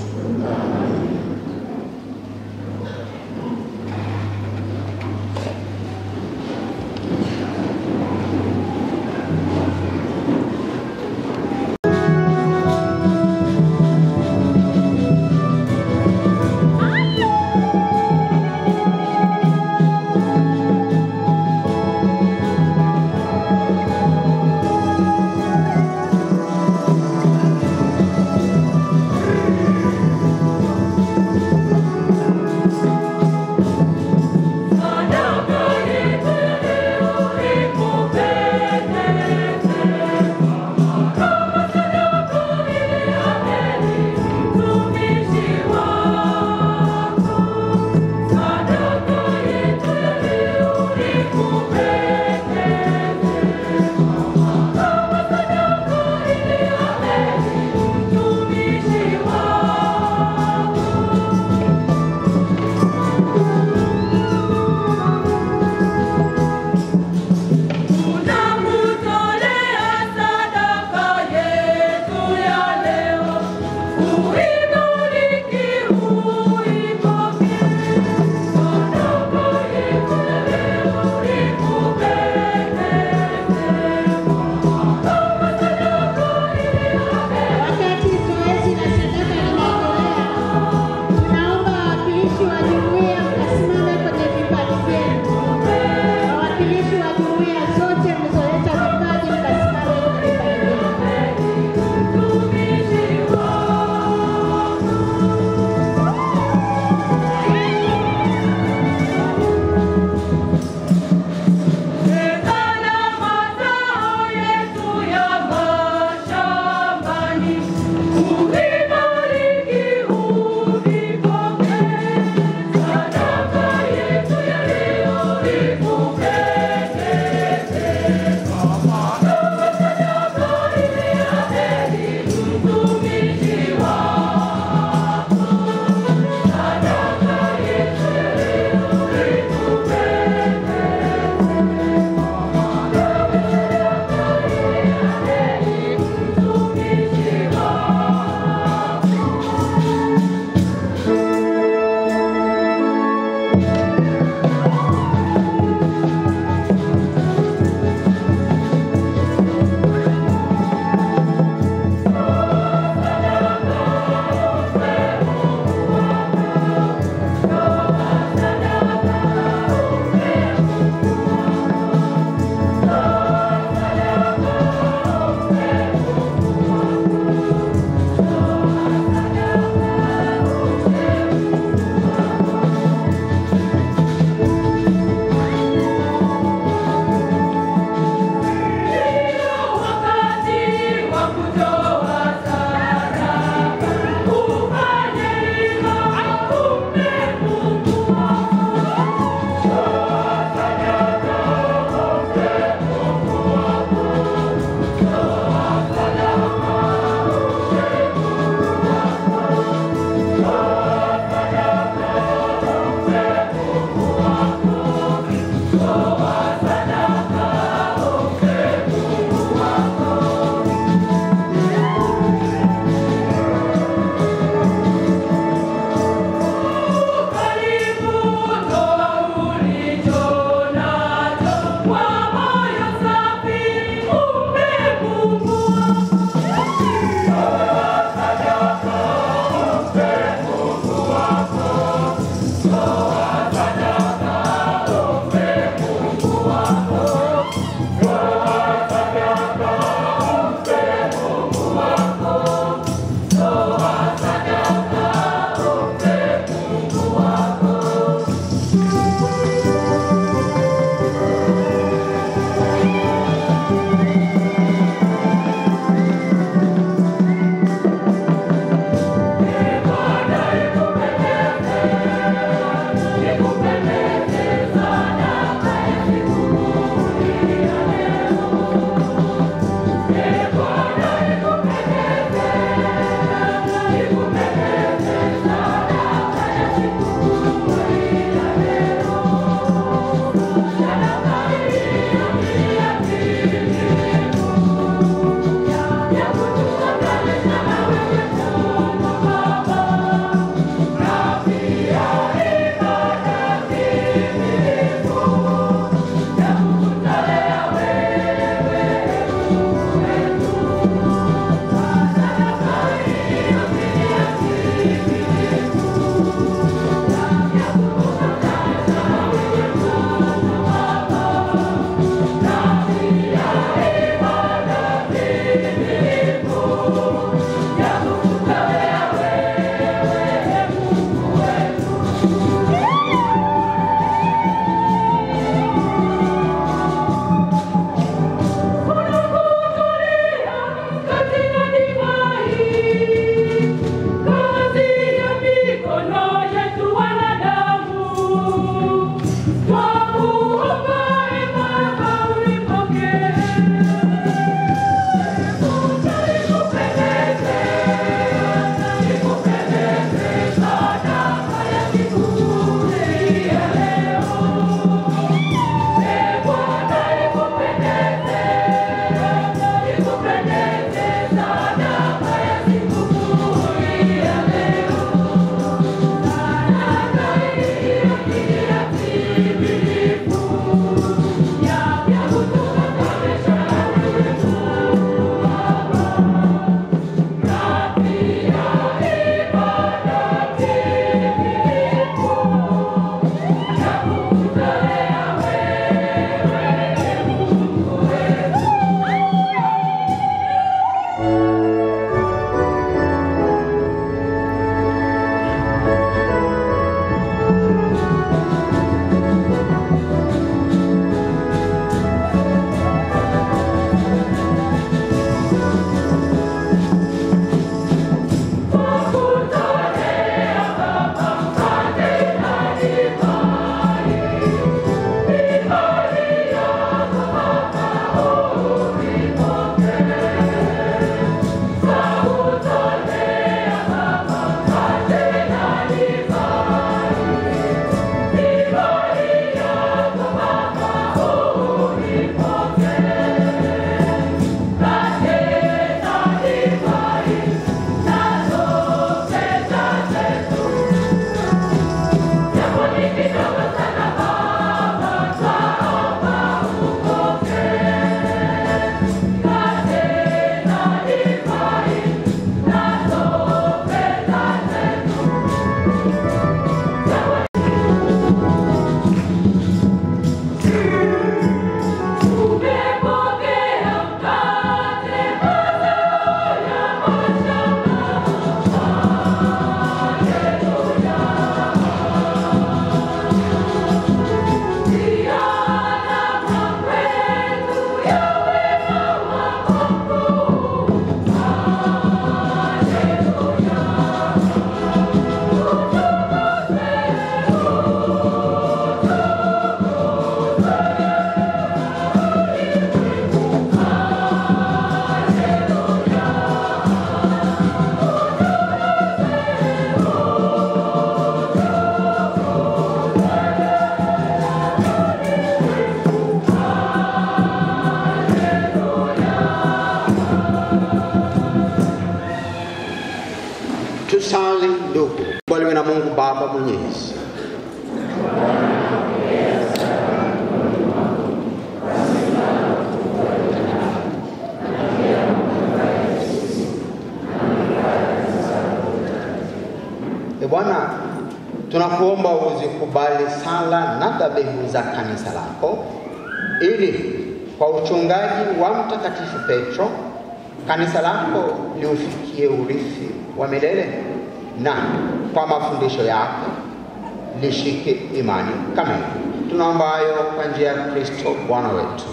ukubali sala na dhabihu za kanisa lako, ili kwa uchungaji wa Mtakatifu Petro kanisa lako liufikie urithi wa milele, na kwa mafundisho yake lishike imani kamili. Tunaomba hayo kwa njia ya Kristo Bwana wetu.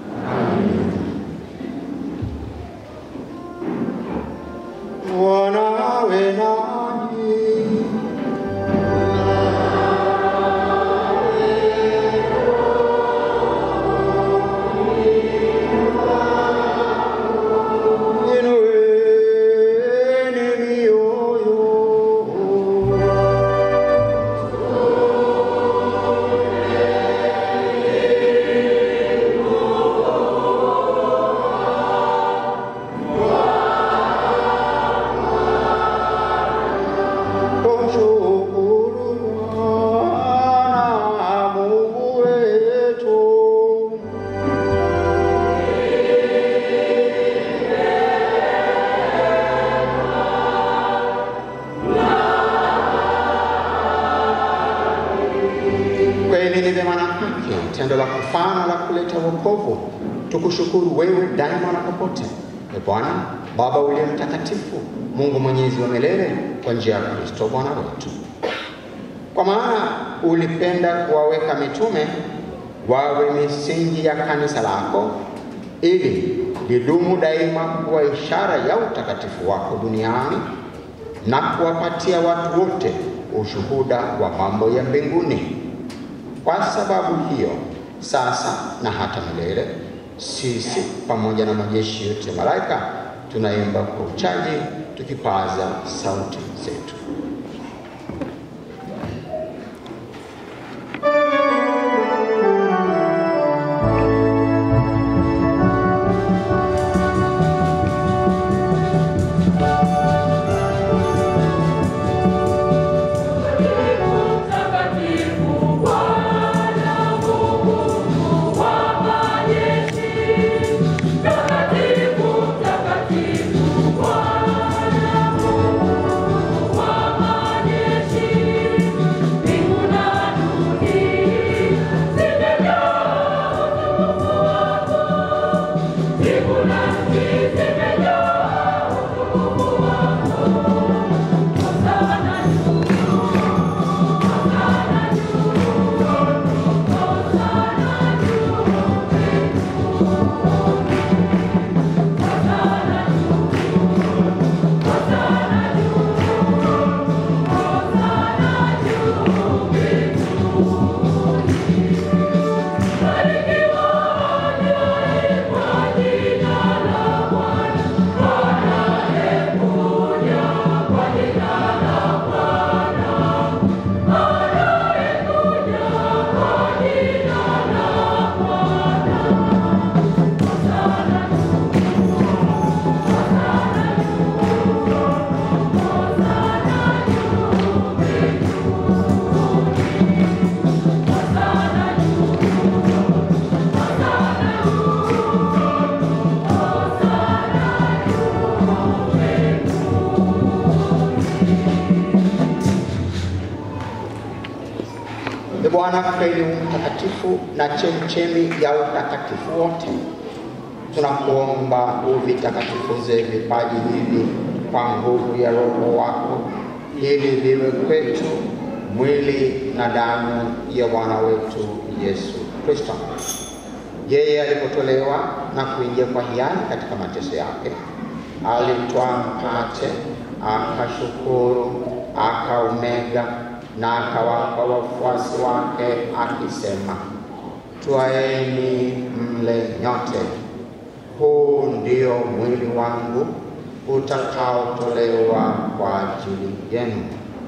Bwana awe nanyi. Tendo la kufana la kuleta wokovu, tukushukuru wewe daima na popote. Bwana Baba uliye mtakatifu, Mungu mwenyezi wa milele, kwa njia ya Kristo Bwana wetu. Kwa maana ulipenda kuwaweka mitume wawe misingi ya kanisa lako, ili lidumu daima kuwa ishara ya utakatifu wako duniani, na kuwapatia watu wote ushuhuda wa mambo ya mbinguni. Kwa sababu hiyo, sasa na hata milele, sisi pamoja na majeshi yote malaika tunaimba kwa uchaji, tukipaza sauti zetu. Bwana kweli mtakatifu na chemchemi ya utakatifu wote, tunakuomba uvitakatifuze vipaji hivi kwa nguvu ya Roho wako, ili viwe kwetu mwili na damu ya Bwana wetu Yesu Kristo. Yeye alipotolewa na kuingia kwa hiari katika mateso yake, alitwaa mkate, akashukuru, akaumega na akawapa wafuasi wake akisema, twaeni mle nyote, huu ndio mwili wangu utakaotolewa kwa ajili yenu.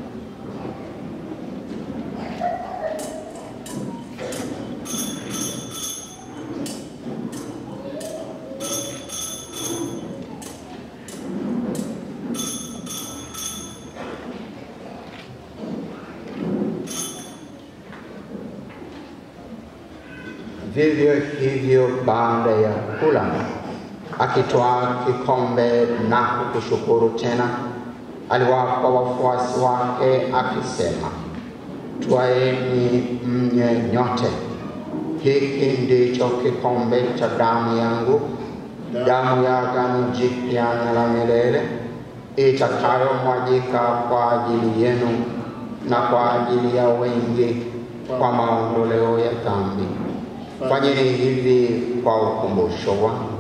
Vivyo hivyo baada ya kula, akitwaa kikombe na kukushukuru tena, aliwapa wafuasi wake akisema, Twaeni mnywe nyote. Hiki ndicho kikombe cha damu yangu, damu ya agano jipya na la milele, itakayomwagika kwa ajili yenu na kwa ajili ya wengi kwa maondoleo ya dhambi. Fanyeni hivi kwa ukumbusho wangu.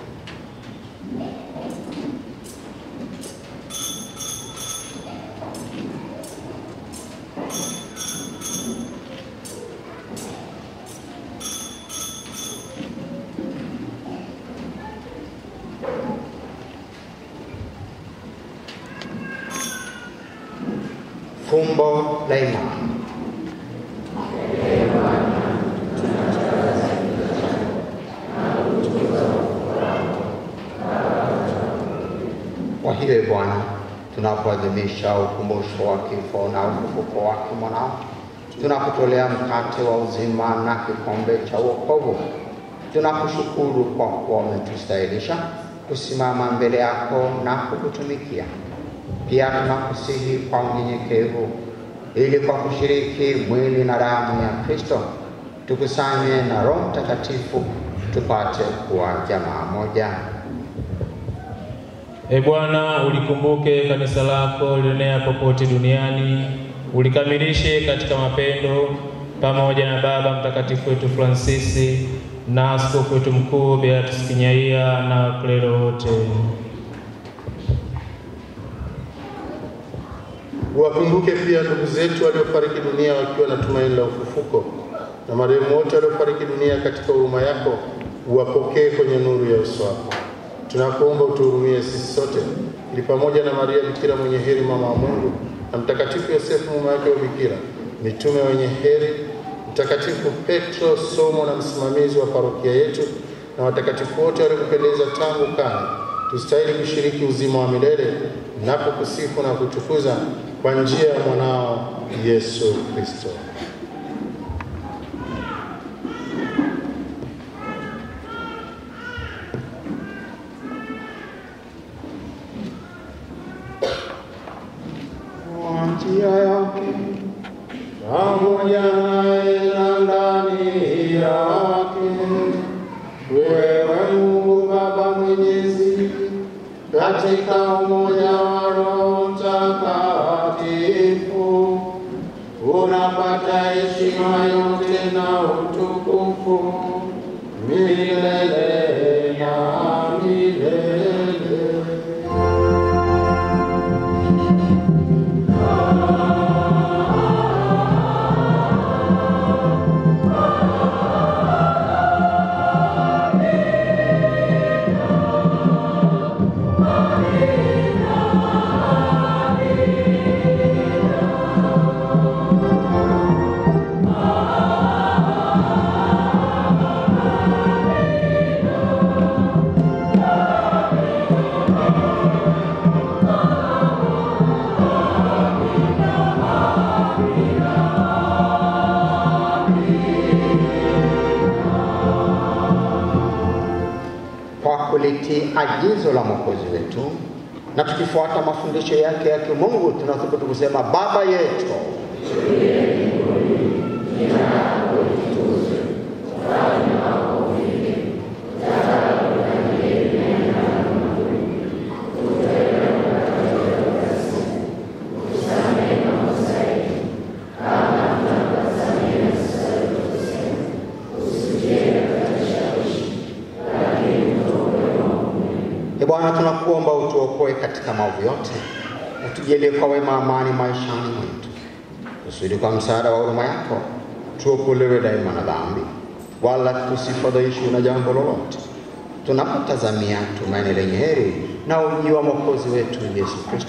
Fumbo la imani. Kwa hiyo Bwana, tunapoadhimisha ukumbusho wa kifo na ufufuko wake mwanao, tunakutolea mkate wa uzima na kikombe cha wokovu. Tunakushukuru kwa kuwa umetustahilisha kusimama mbele yako na kukutumikia. Pia tunakusihi kwa unyenyekevu, ili kwa kushiriki mwili na damu ya Kristo tukusanywe na Roho Mtakatifu tupate kuwa jamaa moja. Bwana, ulikumbuke kanisa lako lililoenea popote duniani, ulikamilishe katika mapendo, pamoja na Baba Mtakatifu wetu Fransisi na Askofu wetu mkuu Beatus Kinyaia na waklero wote. Uwakumbuke pia ndugu zetu waliofariki dunia wakiwa na tumaini la ufufuko, na marehemu wote waliofariki dunia katika huruma yako, uwapokee kwenye nuru ya uso wako. Tunakuomba utuhurumie sisi sote, ili pamoja na Maria Bikira mwenye heri mama wa Mungu, na Mtakatifu Yosefu mume wake wa Bikira, mitume wenye heri, Mtakatifu Petro somo na msimamizi wa parokia yetu, na watakatifu wote waliokupendeza tangu kale, tustahili kushiriki uzima wa milele na kukusifu na kutukuza kwa njia ya mwanao Yesu Kristo. Kwa njia yake pamoja naye na ndani yake, wewe Mungu Baba Mwenyezi, katika umoja wa Roho Mtakatifu, unapata heshima yote na utukufu milele na milele. Kulitii agizo la Mwokozi wetu na tukifuata mafundisho yake ya kimungu, tunathubutu kusema: Baba yetu Bwana, tunakuomba utuokoe katika maovu yote, utujalie kwa wema amani maishani mwetu, kusudi kwa msaada wa huruma yako tuokolewe daima na dhambi, wala tusifadhaishwe na jambo lolote, tunapotazamia tumaini lenye heri na ujio wa Mwokozi wetu Yesu Kristo.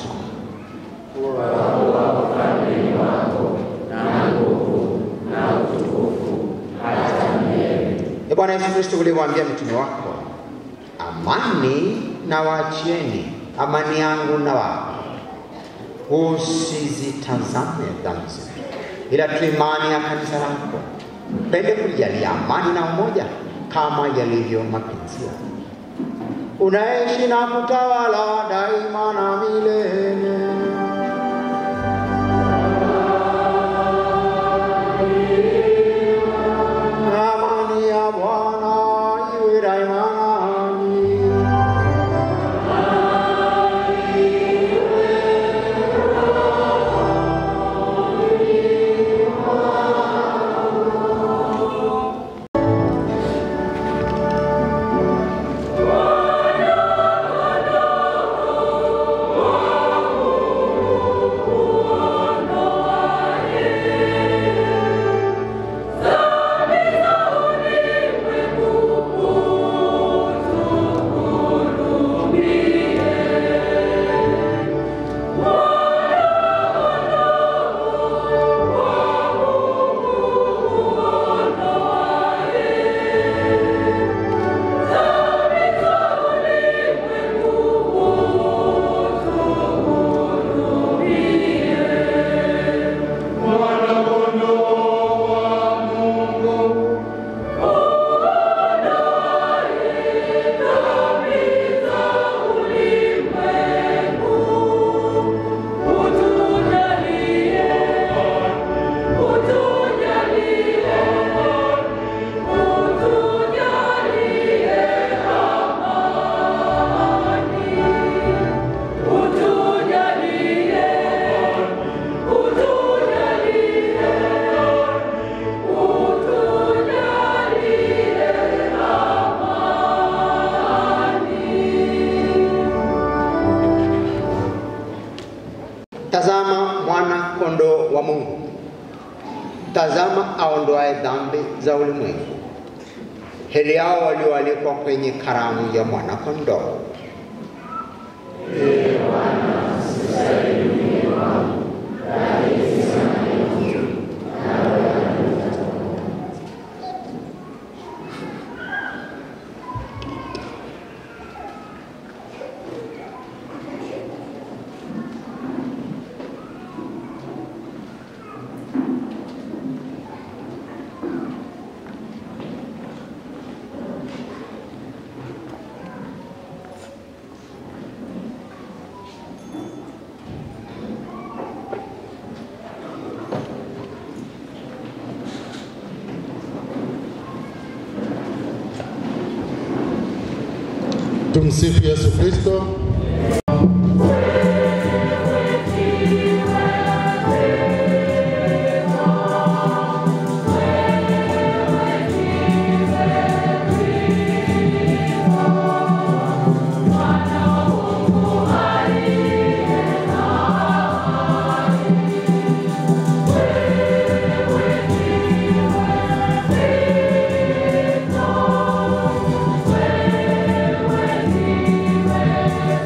Bwana Yesu Kristo, ulimwambia mtume wako: amani na waachieni, amani yangu na wako. Usizitazame dhambi zetu, ila tu imani ya kanisa lako. Pende kujalia amani na umoja kama yalivyo mapenzi yako. Unaishi na kutawala daima na milele. aondoaye dhambi za ulimwengu. Heri yao walioalikwa kwenye karamu ya mwana-kondoo. Tumsifu Yesu Kristo. Wewe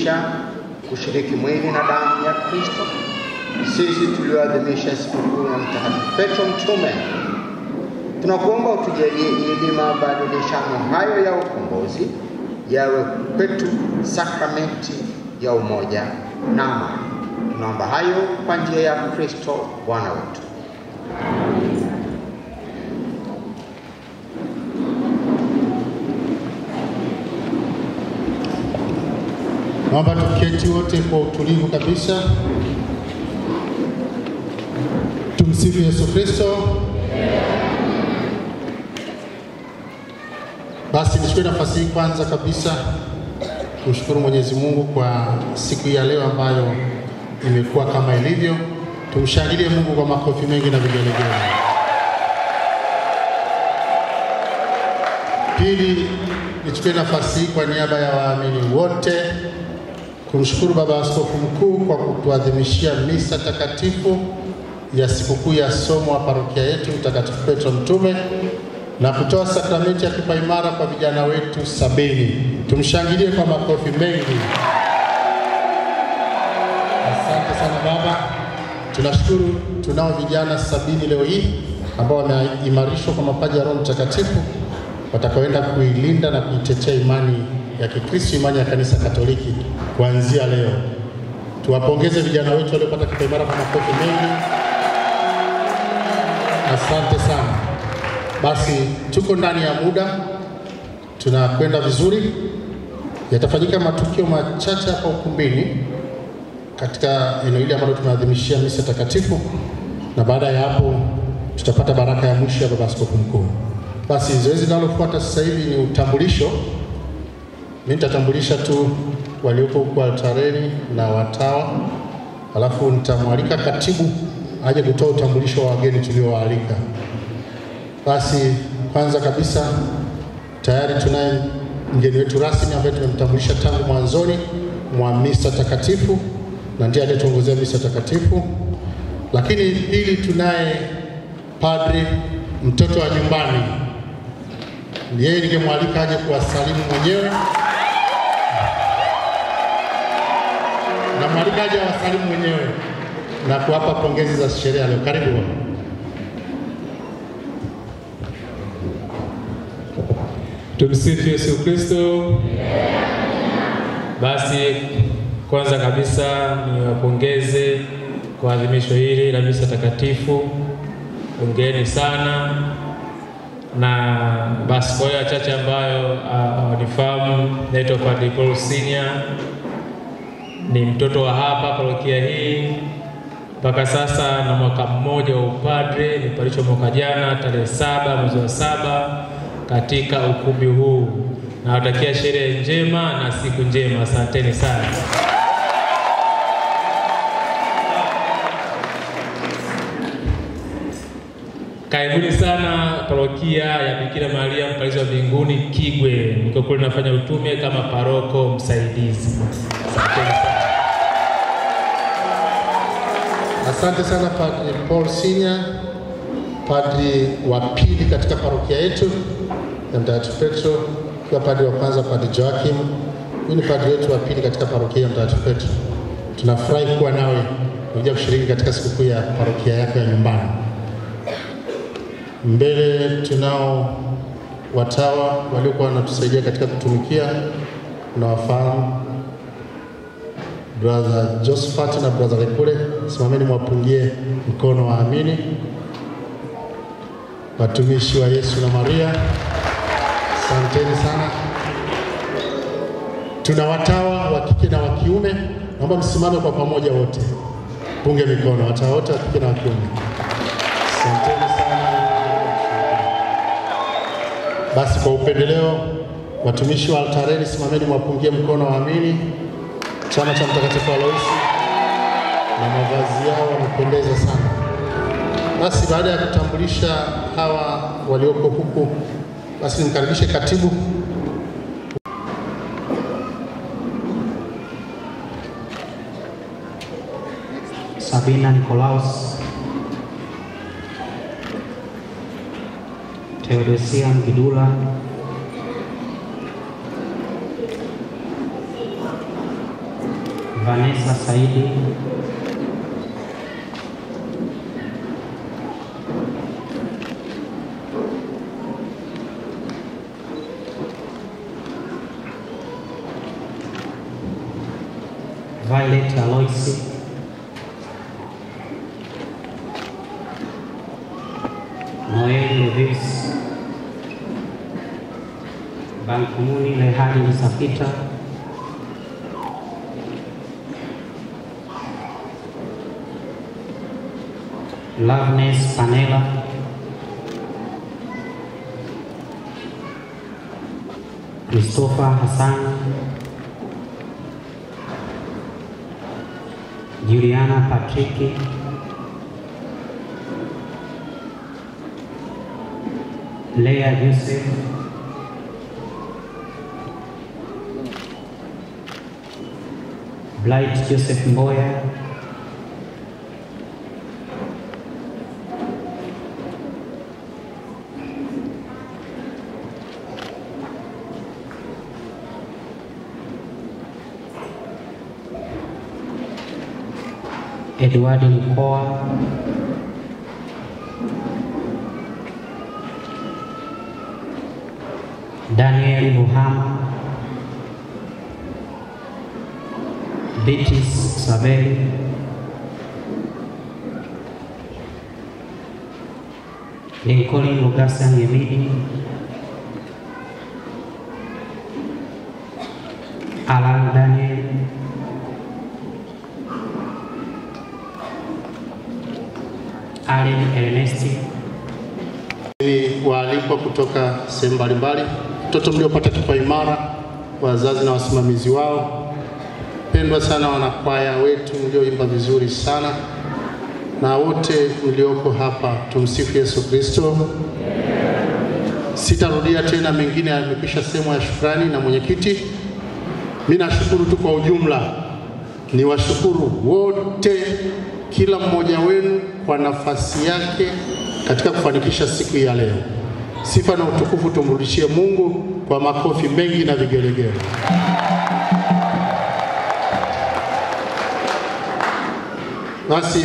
kuadhimisha kushiriki mwili na damu ya Kristo, sisi tulioadhimisha sikukuu ya Mtakatifu Petro Mtume, tunakuomba utujalie ili mabadilishano hayo ya ukombozi yawe kwetu sakramenti ya umoja na amani. Tunaomba hayo kwa njia ya Kristo Bwana wetu. Naomba tuketi wote kwa utulivu kabisa. Tumsifu Yesu Kristo. Basi nichukue nafasi hii kwanza kabisa kumshukuru Mwenyezi Mungu kwa siku ya leo ambayo imekuwa kama ilivyo. Tumshangilie Mungu kwa makofi mengi na vigelegele. Pili, nichukue nafasi hii kwa niaba ya waamini wote kumshukuru Baba Askofu Mkuu kwa kutuadhimishia misa takatifu ya sikukuu ya somo wa parokia yetu Mtakatifu Petro Mtume na kutoa sakramenti ya kipaimara kwa vijana wetu 70. Tumshangilie kwa makofi mengi. Asante sana Baba. Tunashukuru tunao vijana 70 leo hii ambao wameimarishwa kwa mapaji ya Roho Mtakatifu watakaoenda kuilinda na kuitetea imani ya Kikristo, imani ya Kanisa Katoliki kuanzia leo. Tuwapongeze vijana wetu waliopata kipaimara kwa makofi mengi. Asante sana. Basi tuko ndani ya muda, tunakwenda vizuri. Yatafanyika matukio machache hapa ukumbini katika eneo hili ambalo tunaadhimishia misa takatifu, na baada ya hapo tutapata baraka ya mwisho ya Baba Askofu Mkuu. Basi zoezi linalofuata sasa hivi ni utambulisho. Mimi nitatambulisha tu waliopo huko altareni na watawa, alafu nitamwalika katibu aje kutoa utambulisho wa wageni tuliowaalika. Basi kwanza kabisa tayari tunaye mgeni wetu rasmi ambaye tumemtambulisha tangu mwanzoni mwa misa takatifu na ndiye aliyetuongozea misa takatifu. Lakini pili, tunaye padri mtoto wa nyumbani. Yeye ningemwalika aje kuwasalimu mwenyewe. Na mwalika aje wasalimu mwenyewe na kuwapa pongezi za sherehe leo. Karibu. Tumsifu Yesu Kristo. Basi kwanza kabisa niwapongeze kwa adhimisho hili la misa takatifu. Hongereni sana. Na basi kwa hiyo chache ambayo wanifahamu, naitwa Padre Paul Senior, ni mtoto wa hapa parokia hii. Mpaka sasa na mwaka mmoja wa upadre, nilipandishwa mwaka jana tarehe 7 mwezi wa 7 katika ukumbi huu. Nawatakia sherehe njema na siku njema. Asanteni sana. Karibuni sana parokia ya Bikira Maria Mpalizi wa Mbinguni Kigwe. Niko kule nafanya utume kama paroko msaidizi. Asanteni sana. Asante sana Padre Paul Senior, padri wa pili katika parokia yetu ya Mtakatifu Petro. Kwa padri wa kwanza Padre Joachim, huyu ni padri wetu wa pili katika parokia ya Mtakatifu Petro. Tunafurahi kuwa nawe kuja kushiriki katika sikukuu ya parokia yako ya nyumbani. Mbele tunao watawa waliokuwa wanatusaidia katika kutumikia. Unawafahamu Brother Josephat na Brother Lekule. Simameni mwapungie mkono waamini. Watumishi wa Yesu na Maria, asanteni sana. Tuna watawa wa kike na wa kiume. Naomba msimame kwa pamoja wote. Punge mikono watawa wote wa kike na wa kiume. Asanteni sana. Basi kwa upendeleo, watumishi wa altareni simameni mwapungie mkono waamini. Chama cha Mtakatifu Aloisi na mavazi yao yanapendeza sana. Basi baada ya kutambulisha hawa walioko huku, basi nimkaribishe katibu. Sabina Nikolaus, Theodosia Vanessa Saidi, Violet Aloisi, Noel Levis, Bankumuni Lehadi Musafita, Loveness Panela, Christopher Hassan, Juliana Patrick, Leah Joseph, Blight Joseph Mboya, Edward Mkoa, Daniel Muhammad, Beatrice Sabeli, Lincoln Lugasa Yemidi, Alan Daniel, Allen Ernesti, waalikwa kutoka sehemu mbalimbali, watoto mliopata kipaimara, wazazi na wasimamizi wao, pendwa sana wanakwaya wetu mlioimba vizuri sana, na wote mlioko hapa, tumsifu Yesu Kristo. Sitarudia tena, mengine yamekwisha sehemu ya shukrani na mwenyekiti. Mimi nashukuru tu kwa ujumla, ni washukuru wote, kila mmoja wenu kwa nafasi yake katika kufanikisha siku ya leo. Sifa na utukufu tumrudishie Mungu kwa makofi mengi na vigelegele. Basi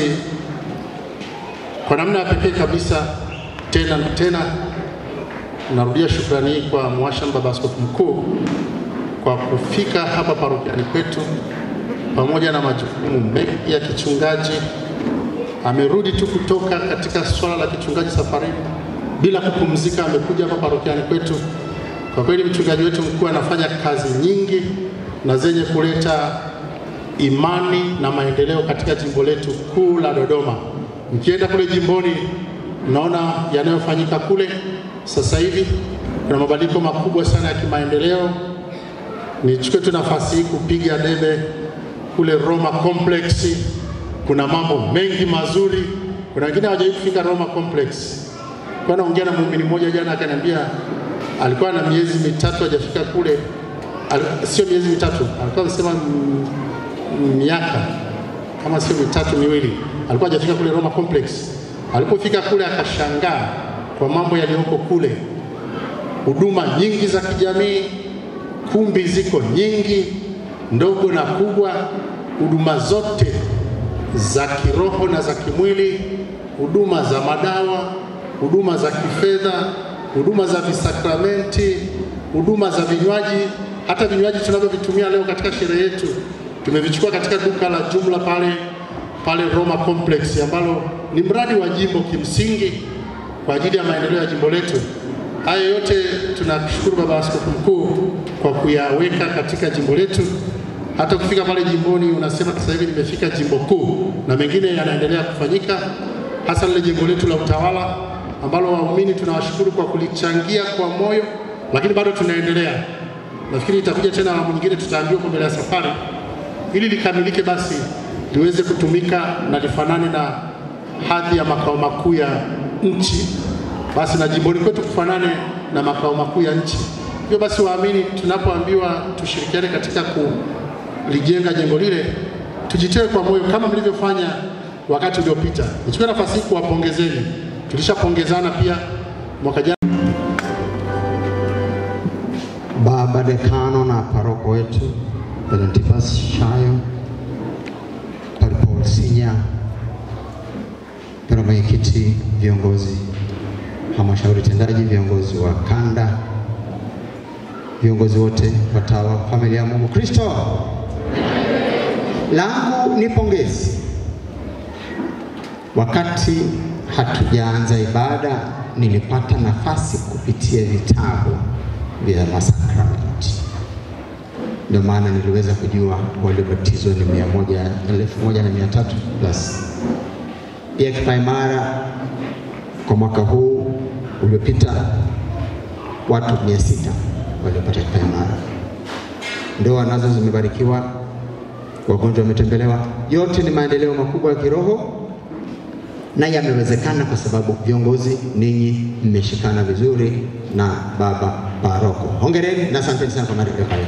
kwa namna ya pekee kabisa tena narudia shukrani kwa Mwashamba Baba Askofu Mkuu kwa kufika hapa parokiani kwetu pamoja na majukumu mengi ya kichungaji. Amerudi tu kutoka katika swala la kichungaji safari bila kupumzika, amekuja hapa parokiani kwetu. Kwa kweli mchungaji wetu mkuu anafanya kazi nyingi na zenye kuleta imani na maendeleo katika jimbo letu kuu la Dodoma. Mkienda kule jimboni, naona yanayofanyika kule sasa hivi, kuna mabadiliko makubwa sana ya kimaendeleo. Nichukue tu nafasi hii kupiga debe kule Roma Complex. Kuna mambo mengi mazuri. Kuna wengine hawajawahi kufika Roma Complex. Kwa naongea na muumini mmoja jana akaniambia alikuwa na miezi mitatu hajafika kule. Sio miezi mitatu, alikuwa anasema miaka kama sio mitatu miwili, alikuwa hajafika kule Roma Complex. Alipofika kule akashangaa kwa mambo yaliyoko kule. Huduma nyingi za kijamii, kumbi ziko nyingi, ndogo na kubwa, huduma zote za kiroho na za kimwili, huduma za madawa, huduma za kifedha, huduma za visakramenti, huduma za vinywaji. Hata vinywaji tunavyovitumia leo katika sherehe yetu tumevichukua katika duka la jumla pale Roma Complex, ambalo ni mradi wa jimbo kimsingi kwa ajili ya maendeleo ya jimbo letu. Haya yote tunashukuru Baba Askofu Mkuu kwa kuyaweka katika jimbo letu. Hata kufika pale jimboni unasema sasa hivi nimefika jimbo kuu, na mengine yanaendelea kufanyika, hasa lile jimbo letu la utawala ambalo waumini tunawashukuru kwa kulichangia kwa moyo, lakini bado tunaendelea. Nafikiri itakuja tena awamu nyingine, tutaambiwa kwa mbele ya safari, ili likamilike basi liweze kutumika na lifanane na hadhi ya makao makuu ya nchi, basi na jimboni kwetu kufanane na makao makuu ya nchi. Hivyo basi waamini, tunapoambiwa tushirikiane katika kulijenga jengo lile, tujitoe kwa moyo kama mlivyofanya wakati uliopita. Nichukue nafasi hii kuwapongezeni. Tulishapongezana pia mwaka jana. Baba Dekano na paroko wetu Benedict Shayo, Tanzania, mpendwa mwenyekiti, viongozi halmashauri tendaji, viongozi wa kanda, viongozi wote, watawa, familia ya Mungu Kristo. Langu ni pongezi. Wakati hatujaanza ibada nilipata nafasi kupitia vitabu vya masakramenti. Ndio maana niliweza kujua waliobatizwa ni 1,300 plus. Pia kipaimara kwa mwaka huu uliopita watu 600 waliopata kipaimara. Ndoa nazo zimebarikiwa, wagonjwa wametembelewa. Yote ni maendeleo makubwa ya kiroho na yamewezekana kwa sababu viongozi ninyi mmeshikana vizuri na baba paroko. Hongereni na asanteni sana kwa maendeleo hayo.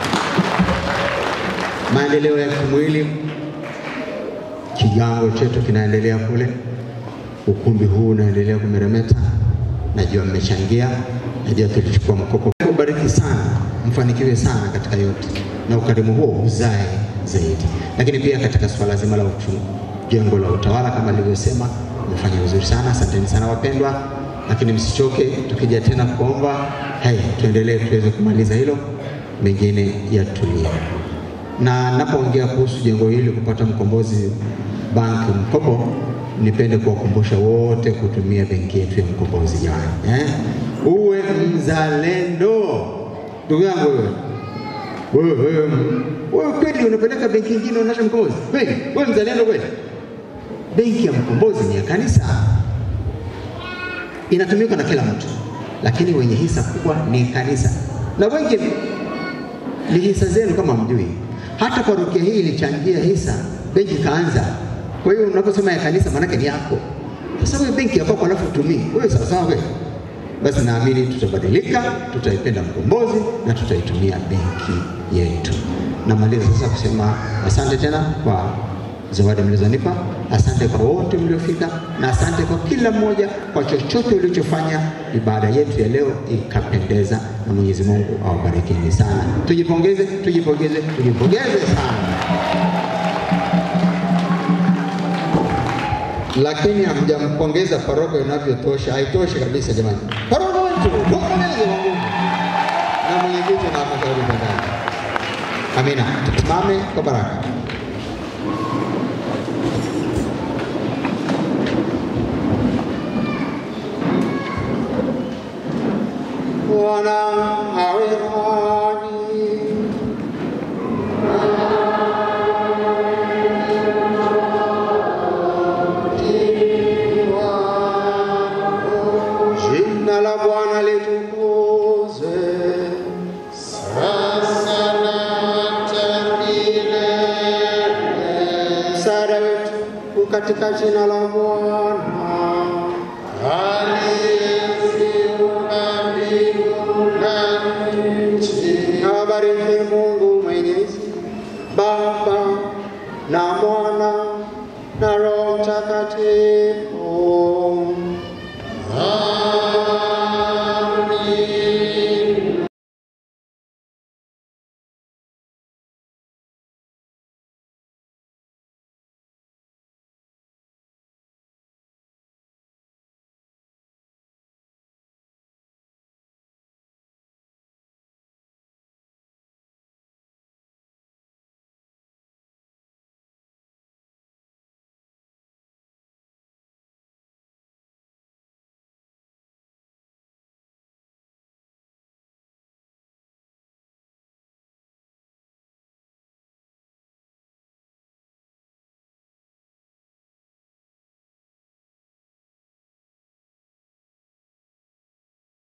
Maendeleo ya kimwili, kigango chetu kinaendelea kule, ukumbi huu unaendelea kumeremeta. Najua mmechangia, najua tulichukua mkopo. Kubariki sana, mfanikiwe sana katika yote, na ukarimu huo uzae zaidi. Lakini pia katika swala zima la jengo la utawala kama nilivyosema, mmefanya vizuri sana. Asanteni sana wapendwa, lakini msichoke, tukija tena kuomba, tuendelee tuweze kumaliza hilo, mengine yatulie. Na napoongea kuhusu jengo hili kupata Mkombozi Bank mkopo, nipende kuwakumbusha wote kutumia benki yetu ya Mkombozi jamani. Uwe mzalendo. Ndugu yangu wewe kweli unapeleka benki nyingine unaacha Mkombozi? Wewe mzalendo kweli? Benki ya Mkombozi ni ya kanisa. Inatumika na kila mtu, lakini wenye hisa kubwa ni kanisa. Na wengi ni hisa zenu kama mjui. Hata parokia hii ilichangia hisa, benki kaanza. Kwa hiyo unaposema ya kanisa maana yake ni yako. Sasa wewe benki yako kwa alafu tumii. Wewe sawa wewe. Basi naamini tutabadilika, tutaipenda Mkombozi na tutaitumia benki yetu. Namaliza sasa kusema asante tena kwa zawadi mlizonipa. Asante kwa wote mliofika, na asante kwa kila mmoja kwa chochote ulichofanya ibada yetu ya leo ikapendeza, na Mwenyezi Mungu awabariki sana. Tujipongeze sana. Lakini hamjampongeza paroko inavyotosha. Haitoshi kabisa jamani. Paroko wetu, tumpongeze Mungu. Na mwenyekiti na halmashauri tendaji. Amina. Tusimame kwa baraka. Bwana awe nanyi. Jina la Bwana litukuzwe sasa na hata milele. Msaada wetu katika jina la Bwana aliyeziumba mbingu na nchi. Awabariki Mungu Mwenyezi, Baba na Mwana na Roho Mtakatifu.